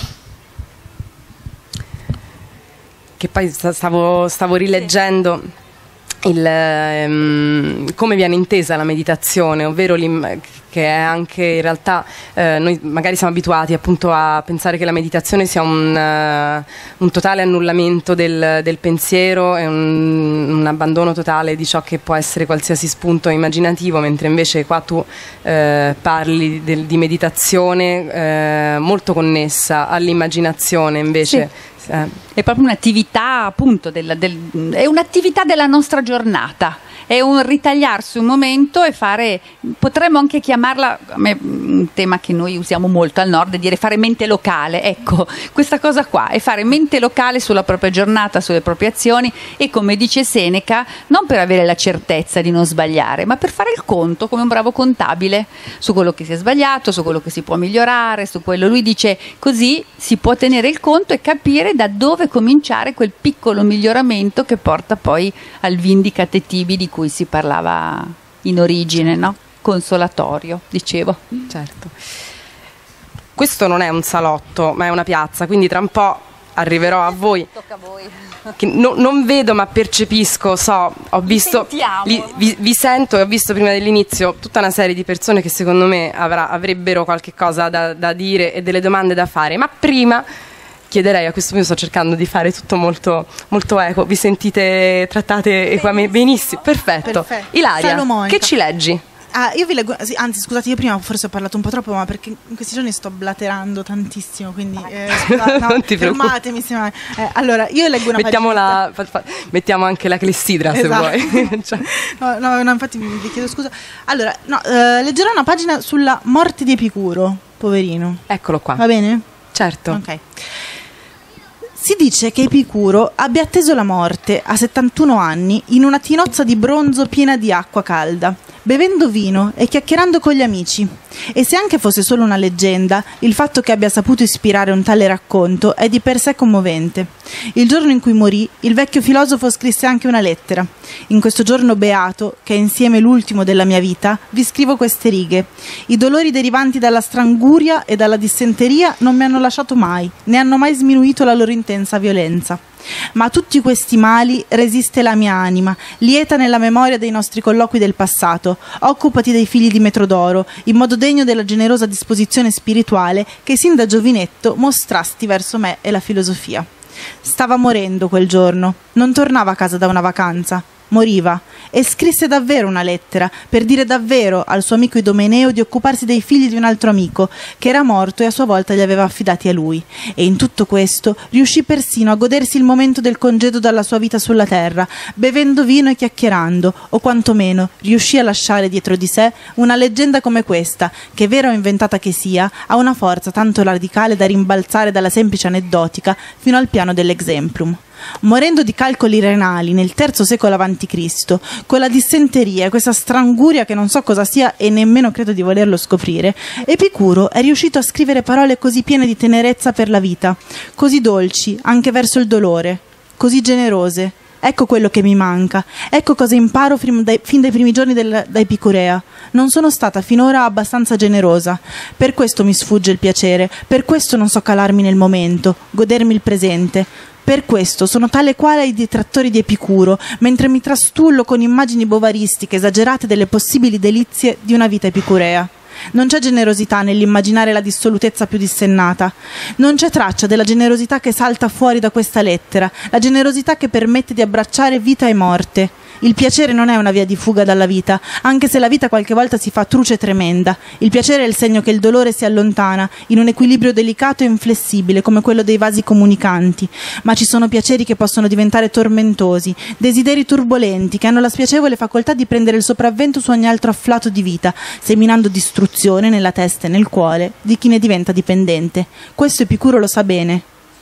Che poi stavo, stavo rileggendo il, um, come viene intesa la meditazione, ovvero che è anche in realtà eh, noi magari siamo abituati appunto a pensare che la meditazione sia un, uh, un totale annullamento del, del pensiero e un, un abbandono totale di ciò che può essere qualsiasi spunto immaginativo, mentre invece qua tu eh, parli del, di meditazione eh, molto connessa all'immaginazione invece. Sì. È proprio un'attività, appunto, del, del, è un'attività della nostra giornata, è un ritagliarsi un momento e fare, potremmo anche chiamarla, a me, un tema che noi usiamo molto al nord, è dire fare mente locale. Ecco, questa cosa qua è fare mente locale sulla propria giornata, sulle proprie azioni, e come dice Seneca, non per avere la certezza di non sbagliare, ma per fare il conto come un bravo contabile su quello che si è sbagliato, su quello che si può migliorare, su quello. Lui dice così si può tenere il conto e capire da dove cominciare quel piccolo miglioramento che porta poi al vindicate tibi di cui si parlava in origine, no? Consolatorio, dicevo. Certo. Questo non è un salotto, ma è una piazza, quindi tra un po' arriverò a voi. Tocca a voi. Che no, non vedo ma percepisco, so, ho visto, li, vi, vi sento e ho visto prima dell'inizio tutta una serie di persone che secondo me avrà, avrebbero qualche cosa da, da dire e delle domande da fare, ma prima chiederei, a questo punto sto cercando di fare tutto molto, molto equo. Vi sentite trattate equamente? Benissimo, perfetto. Perfetto. Ilaria, Salomonica. che ci leggi? Ah, io vi leggo, sì, anzi scusate, io prima forse ho parlato un po' troppo, ma perché in questi giorni sto blaterando tantissimo, quindi eh, scusa, no, Non ti fermatemi. Se mai. Eh, allora, io leggo una Mettiamo, pagina. la, fa, fa, mettiamo anche la clessidra, Esatto. se vuoi. Cioè. no, no, no, infatti vi chiedo scusa. Allora, no, eh, leggerò una pagina sulla morte di Epicuro, poverino. Eccolo qua. Va bene? Certo. Ok. Si dice che Epicuro abbia atteso la morte a settantuno anni in una tinozza di bronzo piena di acqua calda, bevendo vino e chiacchierando con gli amici. E se anche fosse solo una leggenda, il fatto che abbia saputo ispirare un tale racconto è di per sé commovente. Il giorno in cui morì, il vecchio filosofo scrisse anche una lettera. In questo giorno beato, che è insieme l'ultimo della mia vita, vi scrivo queste righe. I dolori derivanti dalla stranguria e dalla dissenteria non mi hanno lasciato mai, né hanno mai sminuito la loro intensa violenza. Ma a tutti questi mali resiste la mia anima, lieta nella memoria dei nostri colloqui del passato. Occupati dei figli di Metrodoro, in modo degno della generosa disposizione spirituale che sin da giovinetto mostrasti verso me e la filosofia. Stava morendo quel giorno, non tornava a casa da una vacanza, moriva, e scrisse davvero una lettera per dire davvero al suo amico Idomeneo di occuparsi dei figli di un altro amico che era morto e a sua volta li aveva affidati a lui. E in tutto questo riuscì persino a godersi il momento del congedo dalla sua vita sulla terra, bevendo vino e chiacchierando, o quantomeno riuscì a lasciare dietro di sé una leggenda come questa, che vera o inventata che sia, ha una forza tanto radicale da rimbalzare dalla semplice aneddotica fino al piano dell'exemplum. Morendo di calcoli renali nel terzo secolo avanti Cristo, con la dissenteria e questa stranguria che non so cosa sia e nemmeno credo di volerlo scoprire, Epicuro è riuscito a scrivere parole così piene di tenerezza per la vita, così dolci anche verso il dolore, così generose. Ecco quello che mi manca, ecco cosa imparo fin dai, fin dai primi giorni del, da Epicurea. Non sono stata finora abbastanza generosa, per questo mi sfugge il piacere, per questo non so calarmi nel momento, godermi il presente. Per questo sono tale quale ai detrattori di Epicuro, mentre mi trastullo con immagini bovaristiche esagerate delle possibili delizie di una vita epicurea. Non c'è generosità nell'immaginare la dissolutezza più dissennata. Non c'è traccia della generosità che salta fuori da questa lettera, la generosità che permette di abbracciare vita e morte. Il piacere non è una via di fuga dalla vita, anche se la vita qualche volta si fa truce e tremenda. Il piacere è il segno che il dolore si allontana, in un equilibrio delicato e inflessibile, come quello dei vasi comunicanti. Ma ci sono piaceri che possono diventare tormentosi, desideri turbolenti, che hanno la spiacevole facoltà di prendere il sopravvento su ogni altro afflato di vita, seminando distruzione nella testa e nel cuore di chi ne diventa dipendente. Questo Epicuro lo sa bene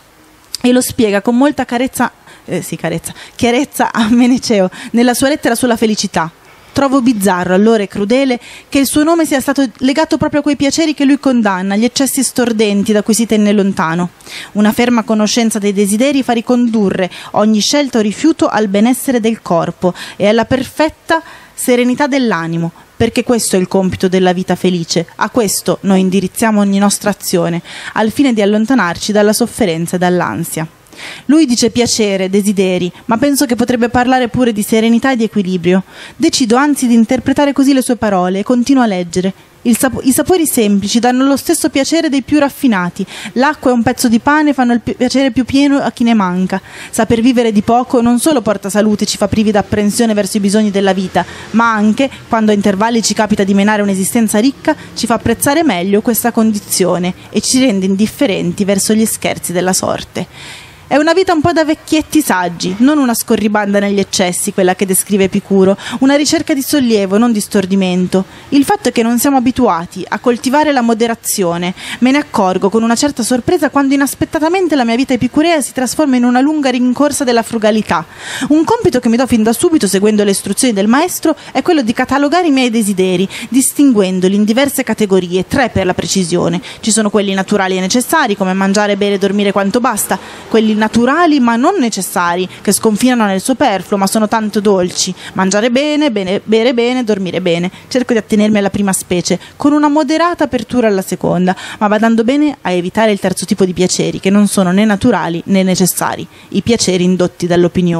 e lo spiega con molta carezza Eh, sì, carezza, chiarezza a Meneceo nella sua lettera sulla felicità. Trovo bizzarro allora e crudele che il suo nome sia stato legato proprio a quei piaceri che lui condanna, gli eccessi stordenti da cui si tenne lontano. Una ferma conoscenza dei desideri fa ricondurre ogni scelta o rifiuto al benessere del corpo e alla perfetta serenità dell'animo, perché questo è il compito della vita felice. A questo noi indirizziamo ogni nostra azione, al fine di allontanarci dalla sofferenza e dall'ansia. Lui dice piacere, desideri, ma penso che potrebbe parlare pure di serenità e di equilibrio. Decido anzi di interpretare così le sue parole e continuo a leggere. Il sapo- I sapori semplici danno lo stesso piacere dei più raffinati. L'acqua e un pezzo di pane fanno il pi- piacere più pieno a chi ne manca. Saper vivere di poco non solo porta salute e ci fa privi d'apprensione verso i bisogni della vita, ma anche, quando a intervalli ci capita di menare un'esistenza ricca, ci fa apprezzare meglio questa condizione e ci rende indifferenti verso gli scherzi della sorte. È una vita un po' da vecchietti saggi, non una scorribanda negli eccessi, quella che descrive Epicuro, una ricerca di sollievo, non di stordimento. Il fatto è che non siamo abituati a coltivare la moderazione. Me ne accorgo con una certa sorpresa quando inaspettatamente la mia vita epicurea si trasforma in una lunga rincorsa della frugalità. Un compito che mi do fin da subito, seguendo le istruzioni del maestro, è quello di catalogare i miei desideri, distinguendoli in diverse categorie, tre per la precisione. Ci sono quelli naturali e necessari, come mangiare, bere e dormire quanto basta, quelli naturali ma non necessari, che sconfinano nel superfluo ma sono tanto dolci: mangiare bene, bene, bere bene, dormire bene. Cerco di attenermi alla prima specie, con una moderata apertura alla seconda, ma badando bene a evitare il terzo tipo di piaceri, che non sono né naturali né necessari, i piaceri indotti dall'opinione.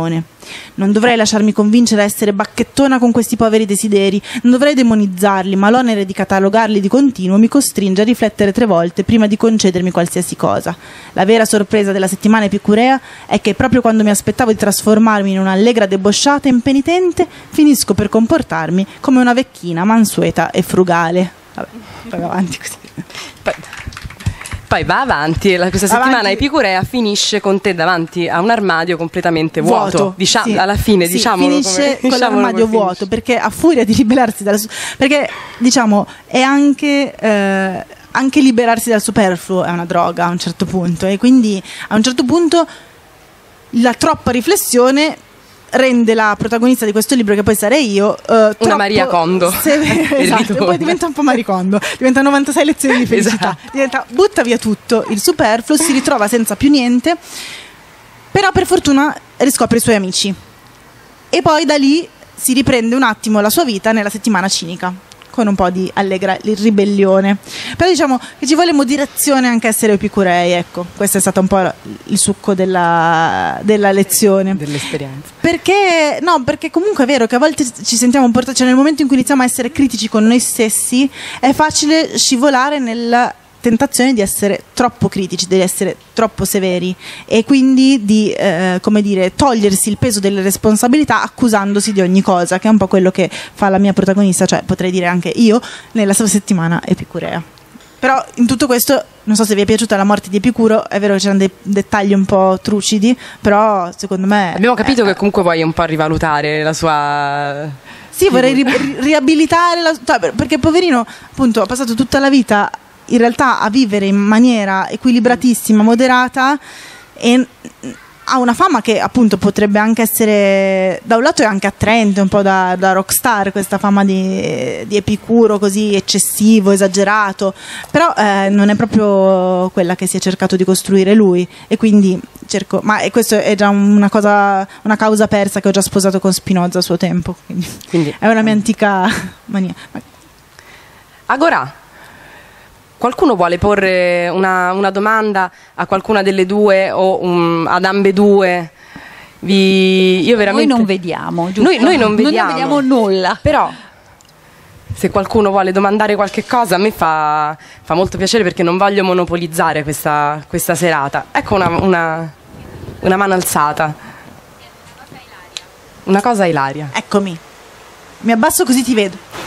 Non dovrei lasciarmi convincere a essere bacchettona con questi poveri desideri, non dovrei demonizzarli, ma l'onere di catalogarli di continuo mi costringe a riflettere tre volte prima di concedermi qualsiasi cosa. La vera sorpresa della settimana epicurea è che proprio quando mi aspettavo di trasformarmi in un'allegra debosciata impenitente, finisco per comportarmi come una vecchina mansueta e frugale. Vabbè, poi va avanti così. Poi, poi va avanti e la, questa settimana Avanti. epicurea finisce con te davanti a un armadio completamente vuoto, Vuoto, diciamo, sì. alla fine, Sì, diciamolo finisce come, con diciamolo l'armadio come vuoto, finisce. perché a furia di liberarsi dalla su- perché diciamo è anche eh, anche liberarsi dal superfluo è una droga a un certo punto, e quindi a un certo punto la troppa riflessione rende la protagonista di questo libro, che poi sarei io, eh, troppo Maria Kondo. severa, E esatto, e ritorna. poi diventa un po' Marie Kondo, diventa novantasei lezioni di felicità, Esatto. diventa, butta via tutto il superfluo, si ritrova senza più niente, però per fortuna riscopre i suoi amici e poi da lì si riprende un attimo la sua vita nella settimana cinica con un po' di allegra ribellione. Però diciamo che ci vuole moderazione anche essere epicurei, ecco, questo è stato un po' il succo della, della lezione. Dell'esperienza. Perché, no, perché comunque è vero che a volte ci sentiamo portati, cioè nel momento in cui iniziamo a essere critici con noi stessi, è facile scivolare nella tentazione di essere troppo critici, di essere troppo severi e quindi di, eh, come dire, togliersi il peso delle responsabilità accusandosi di ogni cosa, che è un po' quello che fa la mia protagonista, cioè potrei dire anche io, nella sua settimana epicurea. Però in tutto questo, non so se vi è piaciuta la morte di Epicuro, è vero che c'erano dei dettagli un po' trucidi, però secondo me... Abbiamo capito eh, che comunque vuoi un po' rivalutare la sua... Sì, vorrei ri- ri- riabilitare, la, cioè, perché poverino appunto ha passato tutta la vita in realtà a vivere in maniera equilibratissima, moderata, e ha una fama che appunto potrebbe anche essere, da un lato è anche attraente, un po' da, da rockstar, questa fama di, di Epicuro così eccessivo, esagerato, però eh, non è proprio quella che si è cercato di costruire lui, e quindi cerco, ma e questo è già una cosa, una causa persa che ho già sposato con Spinoza a suo tempo, quindi, Quindi, è una mia antica mania. Agora, qualcuno vuole porre una, una domanda a qualcuna delle due o um, ad ambedue? Vi, io veramente... Noi non vediamo, giusto? Noi, noi non vediamo. Noi non vediamo nulla. Però, se qualcuno vuole domandare qualche cosa, a me fa, fa molto piacere, perché non voglio monopolizzare questa, questa serata. Ecco una, una, una mano alzata. Una cosa Ilaria. Eccomi, mi abbasso così ti vedo.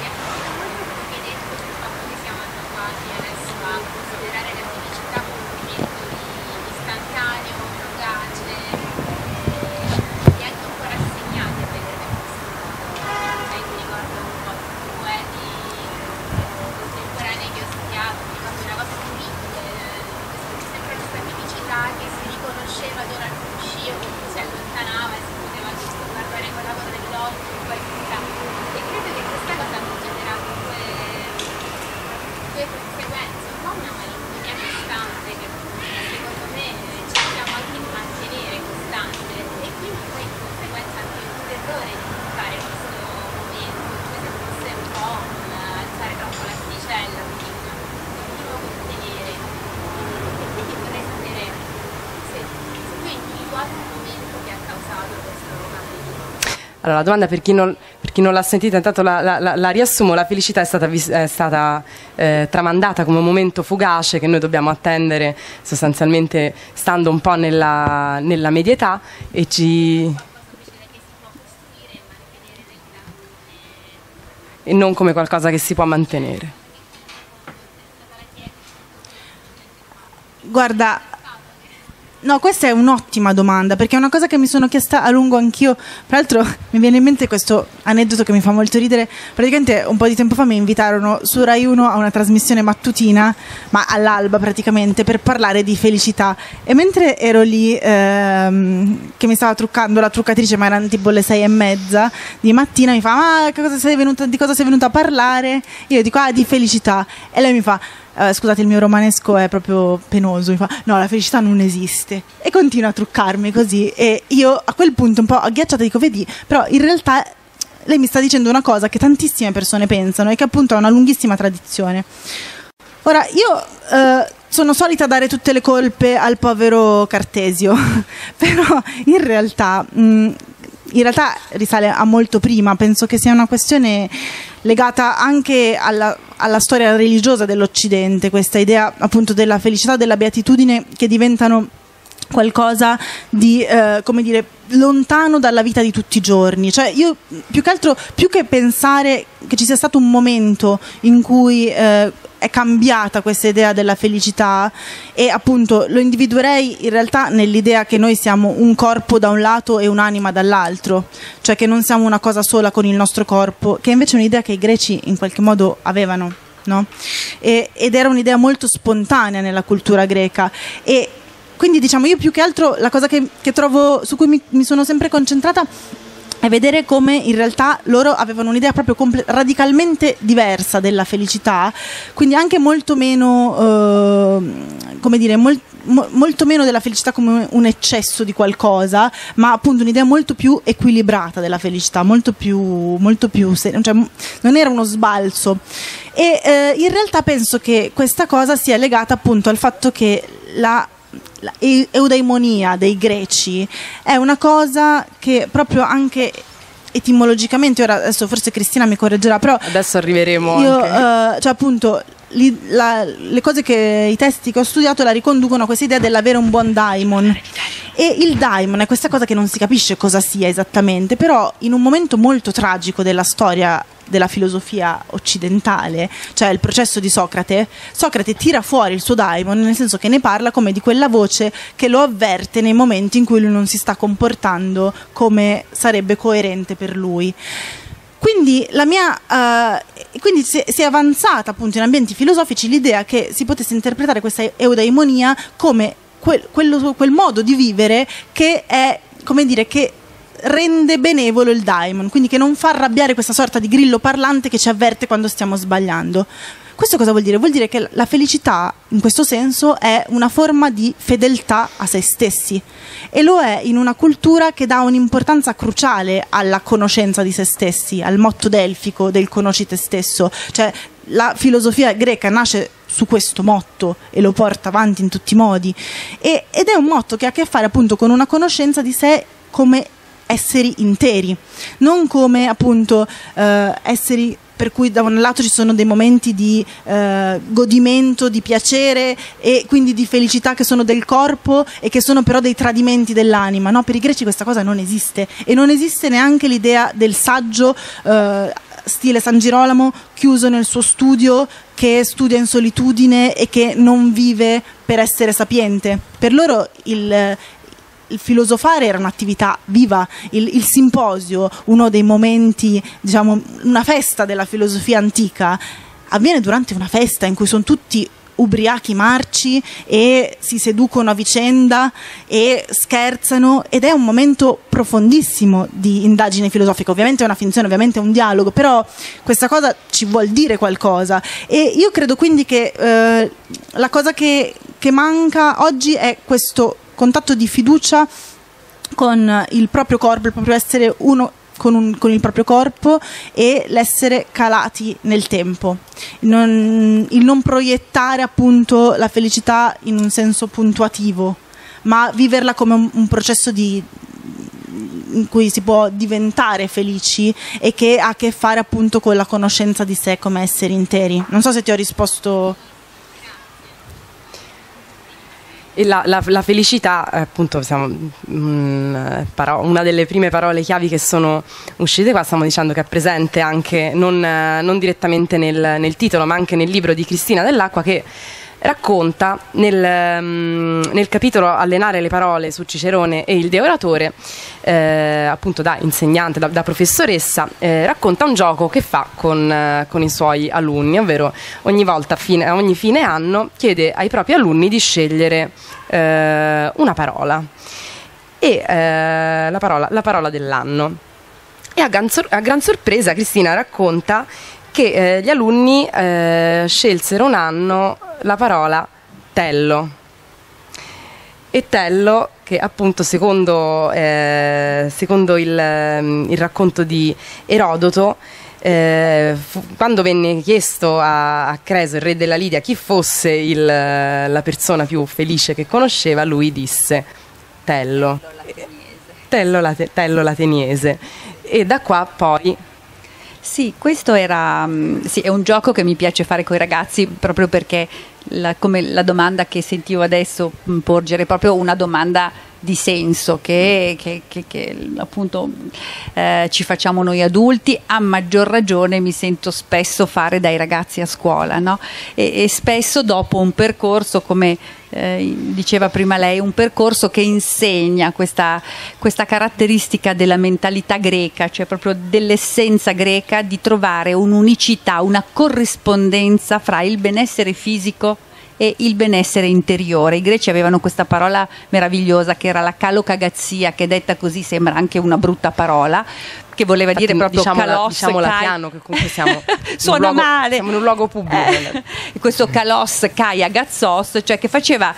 Allora, la domanda, per chi non, per chi non l'ha sentita, intanto la, la, la, la riassumo: la felicità è stata, vis- è stata eh, tramandata come un momento fugace che noi dobbiamo attendere, sostanzialmente stando un po' nella, nella media età, e ci... e non come qualcosa che si può mantenere. Guarda, no, questa è un'ottima domanda, perché è una cosa che mi sono chiesta a lungo anch'io. Tra l'altro mi viene in mente questo aneddoto che mi fa molto ridere. Praticamente un po' di tempo fa mi invitarono su Rai uno a una trasmissione mattutina, ma all'alba praticamente, per parlare di felicità, e mentre ero lì ehm, che mi stava truccando la truccatrice, ma erano tipo le sei e mezza di mattina, mi fa: ma che cosa sei venuta, di cosa sei venuta a parlare? Io dico: ah, di felicità. E lei mi fa: Uh, scusate, il mio romanesco è proprio penoso. Mi fa: no, la felicità non esiste. E continua a truccarmi così, e io a quel punto un po' agghiacciata dico: vedi, però in realtà lei mi sta dicendo una cosa che tantissime persone pensano e che appunto ha una lunghissima tradizione. Ora, io uh, sono solita dare tutte le colpe al povero Cartesio però in realtà mh, in realtà risale a molto prima, penso che sia una questione legata anche alla, alla storia religiosa dell'Occidente, questa idea appunto della felicità, della beatitudine, che diventano qualcosa di, eh, come dire, lontano dalla vita di tutti i giorni. Cioè io più che altro, più che pensare che ci sia stato un momento in cui eh, è cambiata questa idea della felicità, e appunto lo individuerei in realtà nell'idea che noi siamo un corpo da un lato e un'anima dall'altro, cioè che non siamo una cosa sola con il nostro corpo, che invece è un'idea che i greci in qualche modo avevano, no? E, ed era un'idea molto spontanea nella cultura greca. E quindi diciamo io più che altro la cosa che, che trovo, su cui mi, mi sono sempre concentrata, è vedere come in realtà loro avevano un'idea proprio comple- radicalmente diversa della felicità, quindi anche molto meno, eh, come dire, mol- mo- molto meno della felicità come un eccesso di qualcosa, ma appunto un'idea molto più equilibrata della felicità, molto più, molto più ser- cioè, non era uno sbalzo. E eh, in realtà penso che questa cosa sia legata appunto al fatto che la La eudaimonia dei greci è una cosa che proprio anche etimologicamente, ora adesso forse Cristina mi correggerà, però adesso arriveremo io, anche. Uh, cioè appunto li, la, le cose che i testi che ho studiato la riconducono a questa idea dell'avere un buon daimon, e il daimon è questa cosa che non si capisce cosa sia esattamente, però in un momento molto tragico della storia della filosofia occidentale, cioè il processo di Socrate, Socrate tira fuori il suo daimon, nel senso che ne parla come di quella voce che lo avverte nei momenti in cui lui non si sta comportando come sarebbe coerente per lui. Quindi la mia uh, quindi si, si è avanzata appunto in ambienti filosofici l'idea che si potesse interpretare questa eudaimonia come quel, quello, quel modo di vivere che è, come dire, che rende benevolo il daimon, quindi che non fa arrabbiare questa sorta di grillo parlante che ci avverte quando stiamo sbagliando. Questo cosa vuol dire? Vuol dire che la felicità, in questo senso, è una forma di fedeltà a se stessi, e lo è in una cultura che dà un'importanza cruciale alla conoscenza di se stessi, al motto delfico del conosci te stesso. Cioè la filosofia greca nasce su questo motto e lo porta avanti in tutti i modi, e, ed è un motto che ha a che fare appunto con una conoscenza di sé come esseri interi, non come appunto eh, esseri per cui da un lato ci sono dei momenti di eh, godimento, di piacere e quindi di felicità che sono del corpo e che sono però dei tradimenti dell'anima. No, per i greci questa cosa non esiste, e non esiste neanche l'idea del saggio eh, stile San Girolamo chiuso nel suo studio, che studia in solitudine e che non vive per essere sapiente. Per loro il Il filosofare era un'attività viva, il, il simposio, uno dei momenti, diciamo, una festa della filosofia antica, avviene durante una festa in cui sono tutti ubriachi marci e si seducono a vicenda e scherzano, ed è un momento profondissimo di indagine filosofica. Ovviamente è una finzione, ovviamente è un dialogo, però questa cosa ci vuol dire qualcosa, e io credo quindi che eh, la cosa che, che manca oggi è questo contatto di fiducia con il proprio corpo, il proprio essere uno con, un, con il proprio corpo, e l'essere calati nel tempo, non, il non proiettare appunto la felicità in un senso puntuativo, ma viverla come un, un processo di, in cui si può diventare felici e che ha a che fare appunto con la conoscenza di sé come esseri interi. Non so se ti ho risposto. E la, la, la felicità, appunto, siamo, mh, paro- una delle prime parole chiavi che sono uscite qua, stiamo dicendo che è presente anche, non, non direttamente nel, nel titolo, ma anche nel libro di Cristina Dell'Acqua, che racconta nel, mh, nel capitolo Allenare le parole su Cicerone e il De Oratore, eh, appunto da insegnante, da, da professoressa, eh, racconta un gioco che fa con, eh, con i suoi alunni, ovvero ogni volta, a fine, a ogni fine anno, chiede ai propri alunni di scegliere eh, una parola, e eh, la parola, la parola dell'anno. E a gran, sor- a gran sorpresa Cristina racconta che eh, gli alunni eh, scelsero un anno la parola tello. E tello, che appunto secondo, eh, secondo il, il racconto di Erodoto, eh, fu, quando venne chiesto a, a Creso, il re della Lidia, chi fosse il, la persona più felice che conosceva, lui disse tello. Tello, Late- Tello l'Ateniese. E da qua poi... Sì, questo era, sì, è un gioco che mi piace fare con i ragazzi proprio perché la, come la domanda che sentivo adesso porgere è proprio una domanda di senso che, che, che, che appunto eh, ci facciamo noi adulti, a maggior ragione mi sento spesso fare dai ragazzi a scuola, no? e, e spesso dopo un percorso come eh, diceva prima lei, un percorso che insegna questa, questa caratteristica della mentalità greca, cioè proprio dell'essenza greca di trovare un'unicità, una corrispondenza fra il benessere fisico e il benessere interiore. I greci avevano questa parola meravigliosa che era la calocagazzia, che detta così sembra anche una brutta parola, che voleva Infatti, dire proprio diciamola, kalos, diciamola kai... piano, che comunque siamo suona in un luogo, male, siamo in un luogo pubblico. Eh, questo kalos kai agazzos, cioè che faceva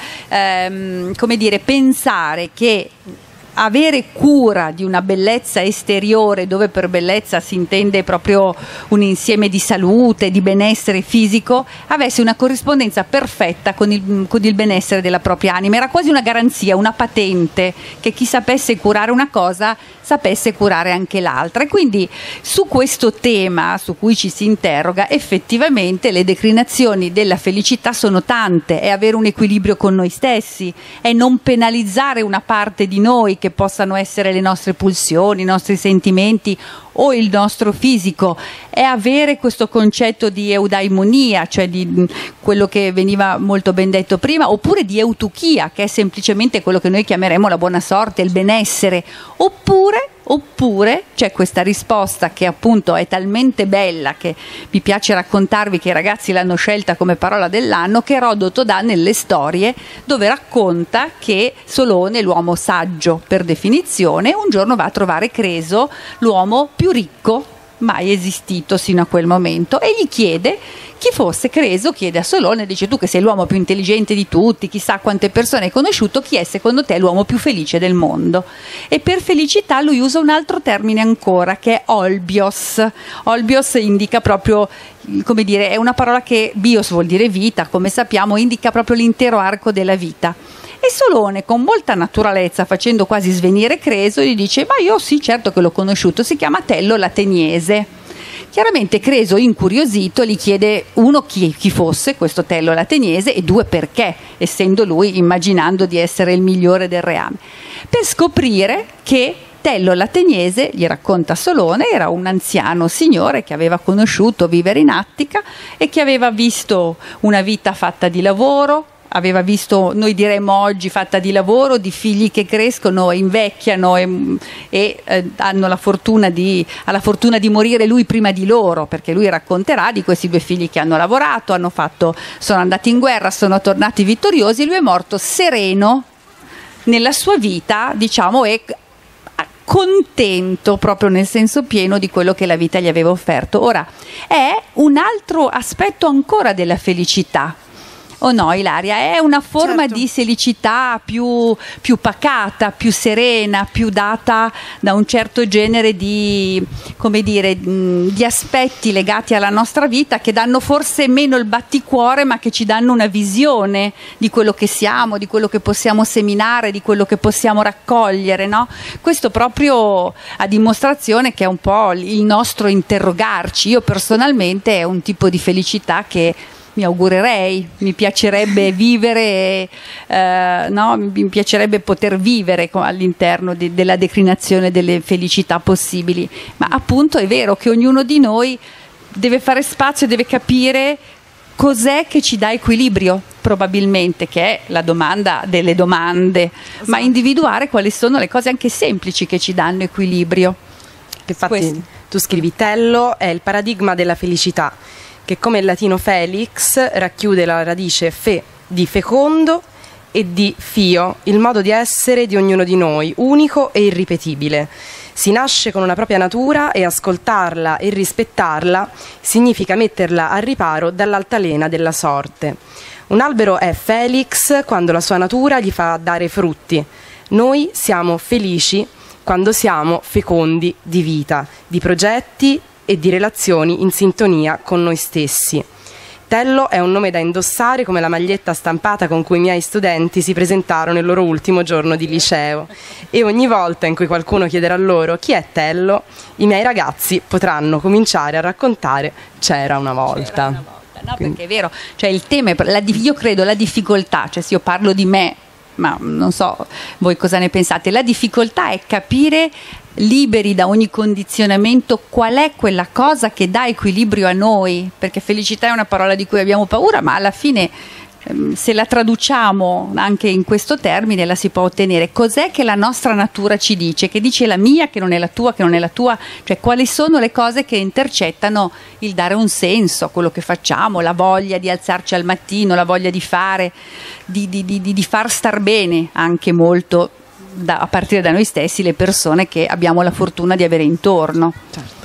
ehm, come dire, pensare che avere cura di una bellezza esteriore, dove per bellezza si intende proprio un insieme di salute, di benessere fisico, avesse una corrispondenza perfetta con il, con il benessere della propria anima. Era quasi una garanzia, una patente, che chi sapesse curare una cosa sapesse curare anche l'altra. E quindi su questo tema su cui ci si interroga, effettivamente le declinazioni della felicità sono tante: è avere un equilibrio con noi stessi, è non penalizzare una parte di noi che possano essere le nostre pulsioni, i nostri sentimenti o il nostro fisico, è avere questo concetto di eudaimonia, cioè di quello che veniva molto ben detto prima, oppure di eutuchia, che è semplicemente quello che noi chiameremo la buona sorte, il benessere, oppure Oppure c'è questa risposta che appunto è talmente bella che mi piace raccontarvi, che i ragazzi l'hanno scelta come parola dell'anno, che Erodoto dà nelle storie, dove racconta che Solone, l'uomo saggio per definizione, un giorno va a trovare Creso, l'uomo più ricco mai esistito sino a quel momento, e gli chiede chi fosse. Creso chiede a Solone, dice: tu che sei l'uomo più intelligente di tutti, chissà quante persone hai conosciuto, chi è secondo te l'uomo più felice del mondo? E per felicità lui usa un altro termine ancora, che è olbios. Olbios indica proprio, come dire, è una parola che bios vuol dire vita, come sappiamo, indica proprio l'intero arco della vita. E Solone, con molta naturalezza, facendo quasi svenire Creso, gli dice: ma io sì, certo che l'ho conosciuto, si chiama Tello l'Ateniese. Chiaramente Creso, incuriosito, gli chiede uno chi, chi fosse questo Tello l'Ateniese, e due perché, essendo lui, immaginando di essere il migliore del reame, per scoprire che Tello l'Ateniese, gli racconta Solone, era un anziano signore che aveva conosciuto vivere in Attica e che aveva visto una vita fatta di lavoro, aveva visto, noi diremmo oggi, fatta di lavoro, di figli che crescono, invecchiano e, e eh, hanno la fortuna di, ha la fortuna di morire lui prima di loro, perché lui racconterà di questi due figli che hanno lavorato, hanno fatto, sono andati in guerra, sono tornati vittoriosi, e lui è morto sereno nella sua vita, diciamo, e contento proprio nel senso pieno di quello che la vita gli aveva offerto. Ora, è un altro aspetto ancora della felicità, o no, Ilaria? È una forma certo. di felicità più, più pacata, più serena, più data da un certo genere di, come dire, di aspetti legati alla nostra vita, che danno forse meno il batticuore, ma che ci danno una visione di quello che siamo, di quello che possiamo seminare, di quello che possiamo raccogliere, no? Questo proprio a dimostrazione che è un po' il nostro interrogarci. Io personalmente è un tipo di felicità che mi augurerei, mi piacerebbe vivere, eh, no? Mi piacerebbe poter vivere all'interno de- della declinazione delle felicità possibili, ma appunto è vero che ognuno di noi deve fare spazio, deve capire cos'è che ci dà equilibrio, probabilmente, che è la domanda delle domande, esatto. Ma individuare quali sono le cose anche semplici che ci danno equilibrio. Infatti Questo. Tu scrivi: Tello è il paradigma della felicità, che come il latino felix racchiude la radice fe di fecondo e di fio, il modo di essere di ognuno di noi, unico e irripetibile. Si nasce con una propria natura e ascoltarla e rispettarla significa metterla al riparo dall'altalena della sorte. Un albero è felix quando la sua natura gli fa dare frutti. Noi siamo felici quando siamo fecondi di vita, di progetti e di relazioni in sintonia con noi stessi. Tello è un nome da indossare come la maglietta stampata con cui i miei studenti si presentarono il loro ultimo giorno di liceo, e ogni volta in cui qualcuno chiederà loro chi è Tello, i miei ragazzi potranno cominciare a raccontare c'era una volta. C'era una volta. No, perché è vero, cioè il tema, è, la, io credo la difficoltà, cioè se io parlo di me, ma non so voi cosa ne pensate, la difficoltà è capire, liberi da ogni condizionamento, qual è quella cosa che dà equilibrio a noi, perché felicità è una parola di cui abbiamo paura, ma alla fine ehm, se la traduciamo anche in questo termine la si può ottenere. Cos'è che la nostra natura ci dice, che dice la mia, che non è la tua, che non è la tua, cioè quali sono le cose che intercettano il dare un senso a quello che facciamo, la voglia di alzarci al mattino, la voglia di fare, di, di, di, di far star bene anche molto, Da, a partire da noi stessi, le persone che abbiamo la fortuna di avere intorno. Certo.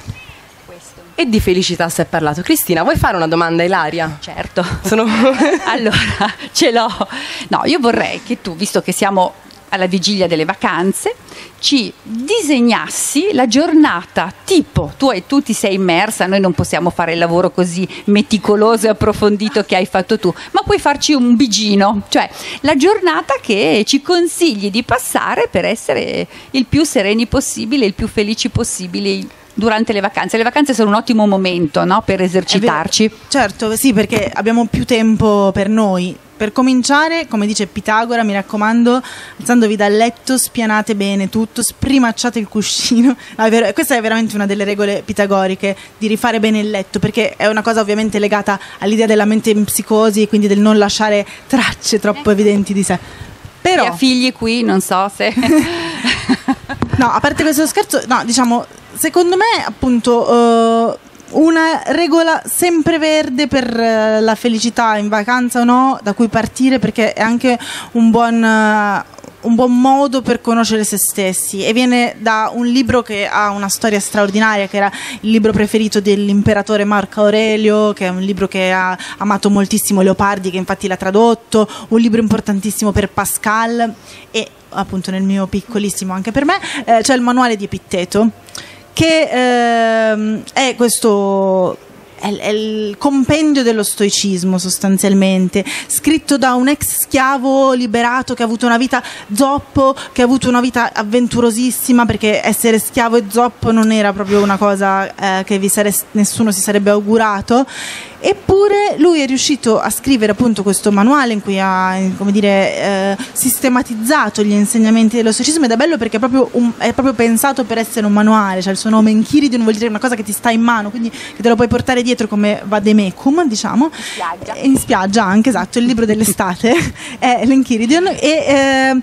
E di felicità si è parlato. Cristina, vuoi fare una domanda a Ilaria? Certo. Sono... Allora, ce l'ho. No, io vorrei che tu, visto che siamo alla vigilia delle vacanze, ci disegnassi la giornata tipo, tu, hai, tu ti sei immersa, noi non possiamo fare il lavoro così meticoloso e approfondito che hai fatto tu, ma puoi farci un bigino, cioè la giornata che ci consigli di passare per essere il più sereni possibile, il più felici possibili durante le vacanze. Le vacanze sono un ottimo momento, no? Per esercitarci. Certo, sì, perché abbiamo più tempo per noi. Per cominciare, come dice Pitagora, mi raccomando, alzandovi dal letto, spianate bene tutto, sprimacciate il cuscino. No, è vero, questa è veramente una delle regole pitagoriche, di rifare bene il letto, perché è una cosa ovviamente legata all'idea della mente in psicosi, quindi del non lasciare tracce troppo evidenti di sé. Però... Chi ha figli qui, non so se... No, a parte questo scherzo, no, diciamo, secondo me, appunto... Uh, una regola sempreverde per uh, la felicità in vacanza o no, da cui partire, perché è anche un buon, uh, un buon modo per conoscere se stessi, e viene da un libro che ha una storia straordinaria, che era il libro preferito dell'imperatore Marco Aurelio, che è un libro che ha amato moltissimo Leopardi, che infatti l'ha tradotto, un libro importantissimo per Pascal, e appunto nel mio piccolissimo anche per me, eh, c'è il manuale di Epitteto, che ehm, è questo è, è il compendio dello stoicismo, sostanzialmente, scritto da un ex schiavo liberato che ha avuto una vita zoppo, che ha avuto una vita avventurosissima, perché essere schiavo e zoppo non era proprio una cosa eh, che vi sare- nessuno si sarebbe augurato. Eppure lui è riuscito a scrivere appunto questo manuale in cui ha, come dire, eh, sistematizzato gli insegnamenti dello stoicismo, ed è bello perché è proprio, un, è proprio pensato per essere un manuale, cioè il suo nome Enchiridion vuol dire una cosa che ti sta in mano, quindi che te lo puoi portare dietro come vademecum, diciamo, in spiaggia, in spiaggia anche, esatto, il libro dell'estate è l'Enchiridion, e eh,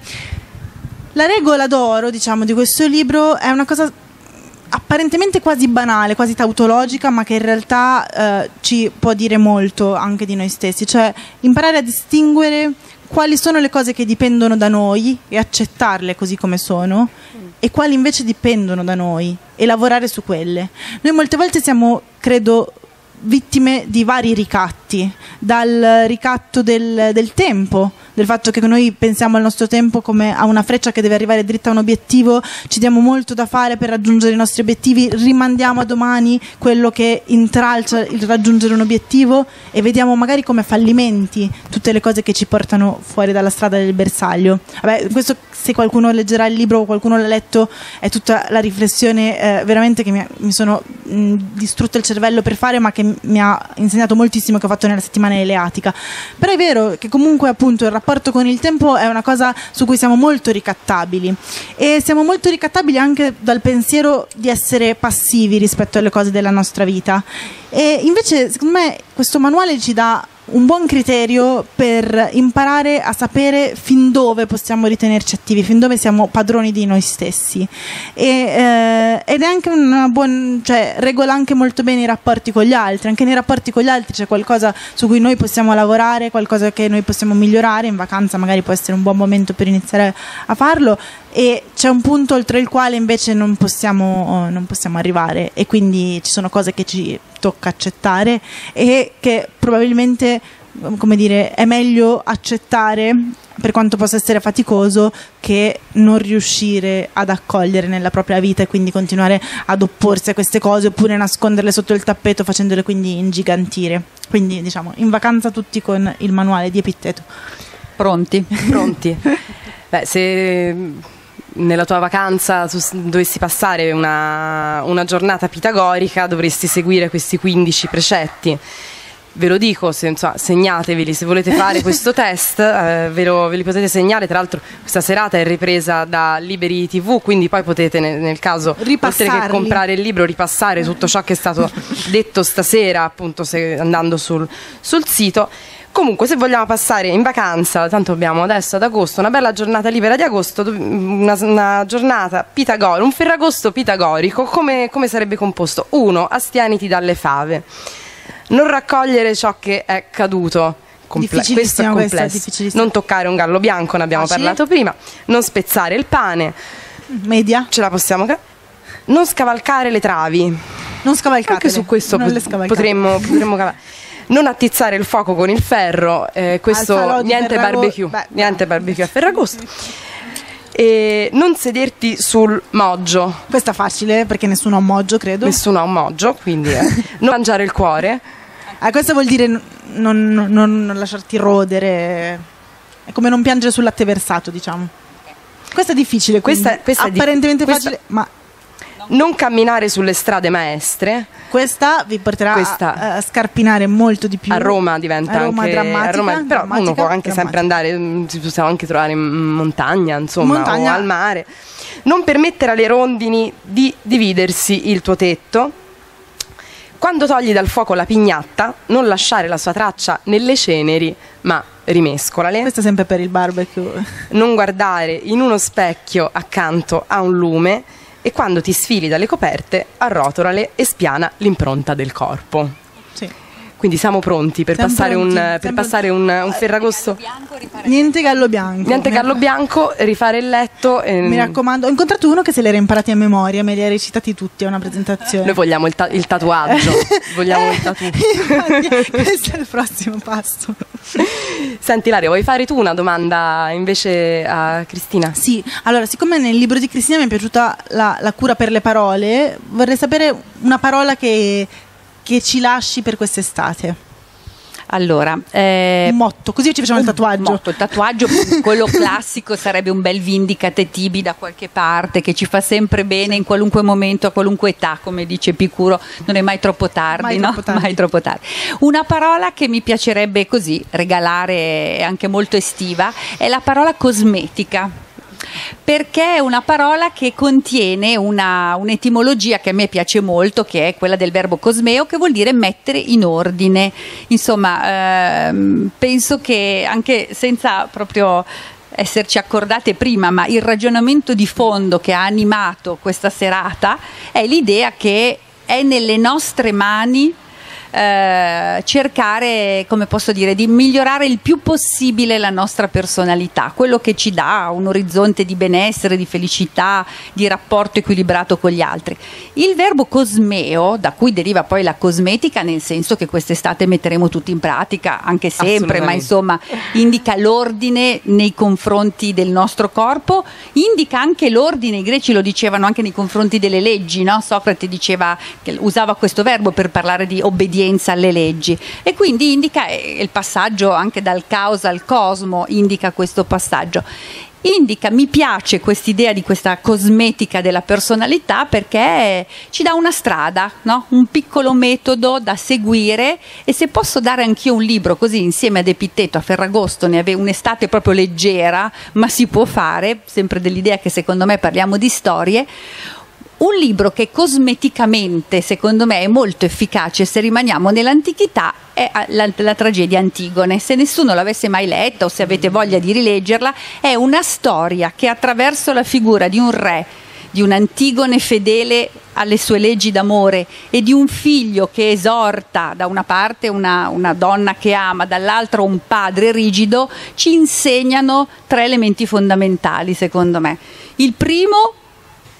la regola d'oro, diciamo, di questo libro è una cosa apparentemente quasi banale, quasi tautologica, ma che in realtà eh, ci può dire molto anche di noi stessi, cioè imparare a distinguere quali sono le cose che dipendono da noi e accettarle così come sono, e quali invece dipendono da noi e lavorare su quelle. Noi molte volte siamo, credo, vittime di vari ricatti, dal ricatto del, del tempo, del fatto che noi pensiamo al nostro tempo come a una freccia che deve arrivare dritta a un obiettivo, ci diamo molto da fare per raggiungere i nostri obiettivi, rimandiamo a domani quello che intralcia il raggiungere un obiettivo, e vediamo magari come fallimenti tutte le cose che ci portano fuori dalla strada del bersaglio. Vabbè, questo, se qualcuno leggerà il libro o qualcuno l'ha letto, è tutta la riflessione eh, veramente che mi, mi sono mh, distrutto il cervello per fare, ma che mi ha insegnato moltissimo, che ho fatto nella settimana eleatica. Però è vero che comunque appunto il rapporto con il tempo è una cosa su cui siamo molto ricattabili, e siamo molto ricattabili anche dal pensiero di essere passivi rispetto alle cose della nostra vita, e invece secondo me questo manuale ci dà un buon criterio per imparare a sapere fin dove possiamo ritenerci attivi, fin dove siamo padroni di noi stessi, e, eh, ed è anche una buona, cioè regola anche molto bene i rapporti con gli altri. Anche nei rapporti con gli altri c'è qualcosa su cui noi possiamo lavorare, qualcosa che noi possiamo migliorare. In vacanza magari può essere un buon momento per iniziare a farlo, e c'è un punto oltre il quale invece non possiamo, non possiamo arrivare, e quindi ci sono cose che ci tocca accettare e che probabilmente, come dire, è meglio accettare per quanto possa essere faticoso, che non riuscire ad accogliere nella propria vita e quindi continuare ad opporsi a queste cose oppure nasconderle sotto il tappeto facendole quindi ingigantire. Quindi diciamo in vacanza tutti con il manuale di Epitteto. Pronti? Pronti. Beh, se nella tua vacanza tu dovessi passare una, una giornata pitagorica dovresti seguire questi quindici precetti. Ve lo dico, se, insomma, segnateveli se volete fare questo test, eh, ve, lo, ve li potete segnare. Tra l'altro questa serata è ripresa da Liberi tivù, quindi poi potete nel, nel caso, oltre che comprare il libro, ripassare tutto ciò che è stato detto stasera, appunto se, andando sul, sul sito. Comunque, se vogliamo passare in vacanza, tanto abbiamo adesso ad agosto una bella giornata libera di agosto, una, una giornata pitagorica, un ferragosto pitagorico, come, come sarebbe composto? Uno, astieniti dalle fave. Non raccogliere ciò che è caduto. Comple- questo è complesso. Non toccare un gallo bianco, ne abbiamo Facile. parlato prima. Non spezzare il pane. Media. Ce la possiamo ca- Non scavalcare le travi. Non scavalcare. Anche su questo pot- potremmo, potremmo cavare. Non attizzare il fuoco con il ferro. Eh, questo niente Ferrago- barbecue. Beh, niente barbecue a Ferragosto. E non sederti sul moggio. Questa è facile perché nessuno ha un moggio, credo. Nessuno ha un moggio, quindi eh. non mangiare il cuore. Ah, questo vuol dire non, non, non lasciarti rodere. È come non piangere sul latte versato, diciamo. Questo è difficile, questa, questa è apparentemente di- facile, questa... ma non camminare sulle strade maestre. Questa vi porterà questa, a, a scarpinare molto di più. A Roma diventa a Roma anche drammatica, a Roma, però drammatica, uno può anche drammatica. sempre andare, si possiamo anche trovare in montagna, insomma, montagna. o al mare. Non permettere alle rondini di dividersi il tuo tetto. Quando togli dal fuoco la pignatta, non lasciare la sua traccia nelle ceneri, ma rimescolale. Questo è sempre per il barbecue. Non guardare in uno specchio accanto a un lume. E quando ti sfili dalle coperte, arrotolale e spiana l'impronta del corpo. Sì. Quindi siamo pronti per siamo passare, pronti, un, per passare un, un Ferragosto. Niente gallo bianco. Niente gallo bianco, rifare il letto. E... Mi raccomando, ho incontrato uno che se li era imparati a memoria, me li ha recitati tutti a una presentazione. Noi vogliamo il, ta- il tatuaggio, vogliamo il tatu. Questo è il prossimo passo. Senti Ilaria, vuoi fare tu una domanda invece a Cristina? Sì, allora siccome nel libro di Cristina mi è piaciuta la, la cura per le parole, vorrei sapere una parola che, che ci lasci per quest'estate. Allora, eh, un motto, così ci facciamo il tatuaggio. Motto, il tatuaggio, quello classico sarebbe un bel Vindicate Tibi da qualche parte, che ci fa sempre bene in qualunque momento, a qualunque età, come dice Epicuro, non è mai troppo tardi, mai no? Troppo tardi. Mai troppo tardi. Una parola che mi piacerebbe così regalare, è anche molto estiva, è la parola cosmetica. Perché è una parola che contiene una, un'etimologia che a me piace molto, che è quella del verbo cosmeo, che vuol dire mettere in ordine. Insomma, ehm, penso che anche senza proprio esserci accordate prima, ma il ragionamento di fondo che ha animato questa serata è l'idea che è nelle nostre mani Eh, cercare, come posso dire, di migliorare il più possibile la nostra personalità, quello che ci dà un orizzonte di benessere, di felicità, di rapporto equilibrato con gli altri. Il verbo cosmeo, da cui deriva poi la cosmetica, nel senso che quest'estate metteremo tutti in pratica, anche sempre, ma insomma indica l'ordine nei confronti del nostro corpo, indica anche l'ordine, i greci lo dicevano anche nei confronti delle leggi, no? Socrate diceva che usava questo verbo per parlare di obbedienza alle leggi, e quindi indica il passaggio anche dal caos al cosmo, indica questo passaggio. Indica, mi piace quest'idea di questa cosmetica della personalità perché ci dà una strada, no? Un piccolo metodo da seguire, e se posso dare anch'io un libro così insieme ad Epitteto a Ferragosto, ne avevo un'estate proprio leggera, ma si può fare, sempre dell'idea che secondo me parliamo di storie. Un libro che cosmeticamente, secondo me, è molto efficace se rimaniamo nell'antichità è la, la tragedia Antigone. Se nessuno l'avesse mai letta o se avete voglia di rileggerla, è una storia che attraverso la figura di un re, di un'Antigone fedele alle sue leggi d'amore e di un figlio che esorta da una parte una, una donna che ama, dall'altra un padre rigido, ci insegnano tre elementi fondamentali, secondo me. Il primo,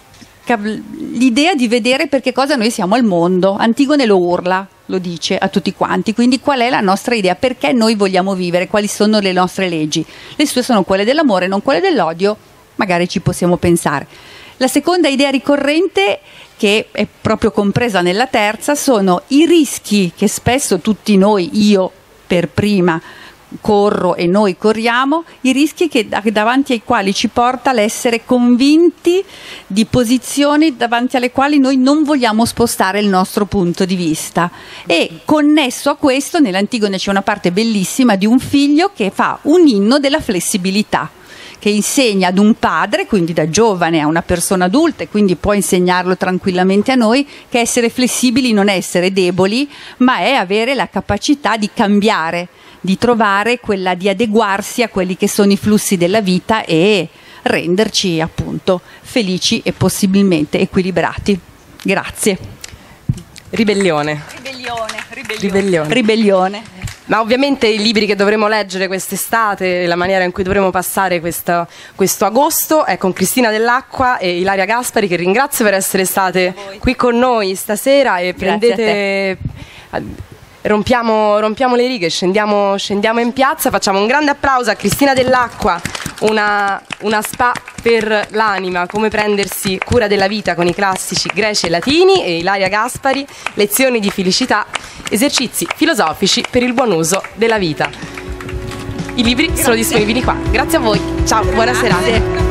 l'idea di vedere per che cosa noi siamo al mondo. Antigone lo urla, lo dice a tutti quanti, quindi qual è la nostra idea, perché noi vogliamo vivere, quali sono le nostre leggi. Le sue sono quelle dell'amore, non quelle dell'odio, magari ci possiamo pensare. La seconda idea ricorrente, che è proprio compresa nella terza, sono i rischi che spesso tutti noi, io per prima, corro e noi corriamo, i rischi che davanti ai quali ci porta l'essere convinti di posizioni davanti alle quali noi non vogliamo spostare il nostro punto di vista. E connesso a questo, nell'Antigone c'è una parte bellissima di un figlio che fa un inno della flessibilità, che insegna ad un padre, quindi da giovane a una persona adulta, e quindi può insegnarlo tranquillamente a noi, che essere flessibili non è essere deboli, ma è avere la capacità di cambiare, di trovare quella, di adeguarsi a quelli che sono i flussi della vita e renderci appunto felici e possibilmente equilibrati. Grazie. Ribellione. Ribellione, ribellione. Ribellione. Ribellione. Ma ovviamente i libri che dovremo leggere quest'estate, la maniera in cui dovremo passare questo, questo agosto è con Cristina Dell'Acqua e Ilaria Gaspari, che ringrazio per essere state qui con noi stasera, e prendete... Rompiamo, rompiamo le righe, scendiamo, scendiamo in piazza, facciamo un grande applauso a Cristina Dell'Acqua, una, una spa per l'anima, come prendersi cura della vita con i classici greci e latini, e Ilaria Gaspari, lezioni di felicità, esercizi filosofici per il buon uso della vita. I libri Grazie. sono disponibili qua. Grazie a voi, ciao, Grazie. buona serata.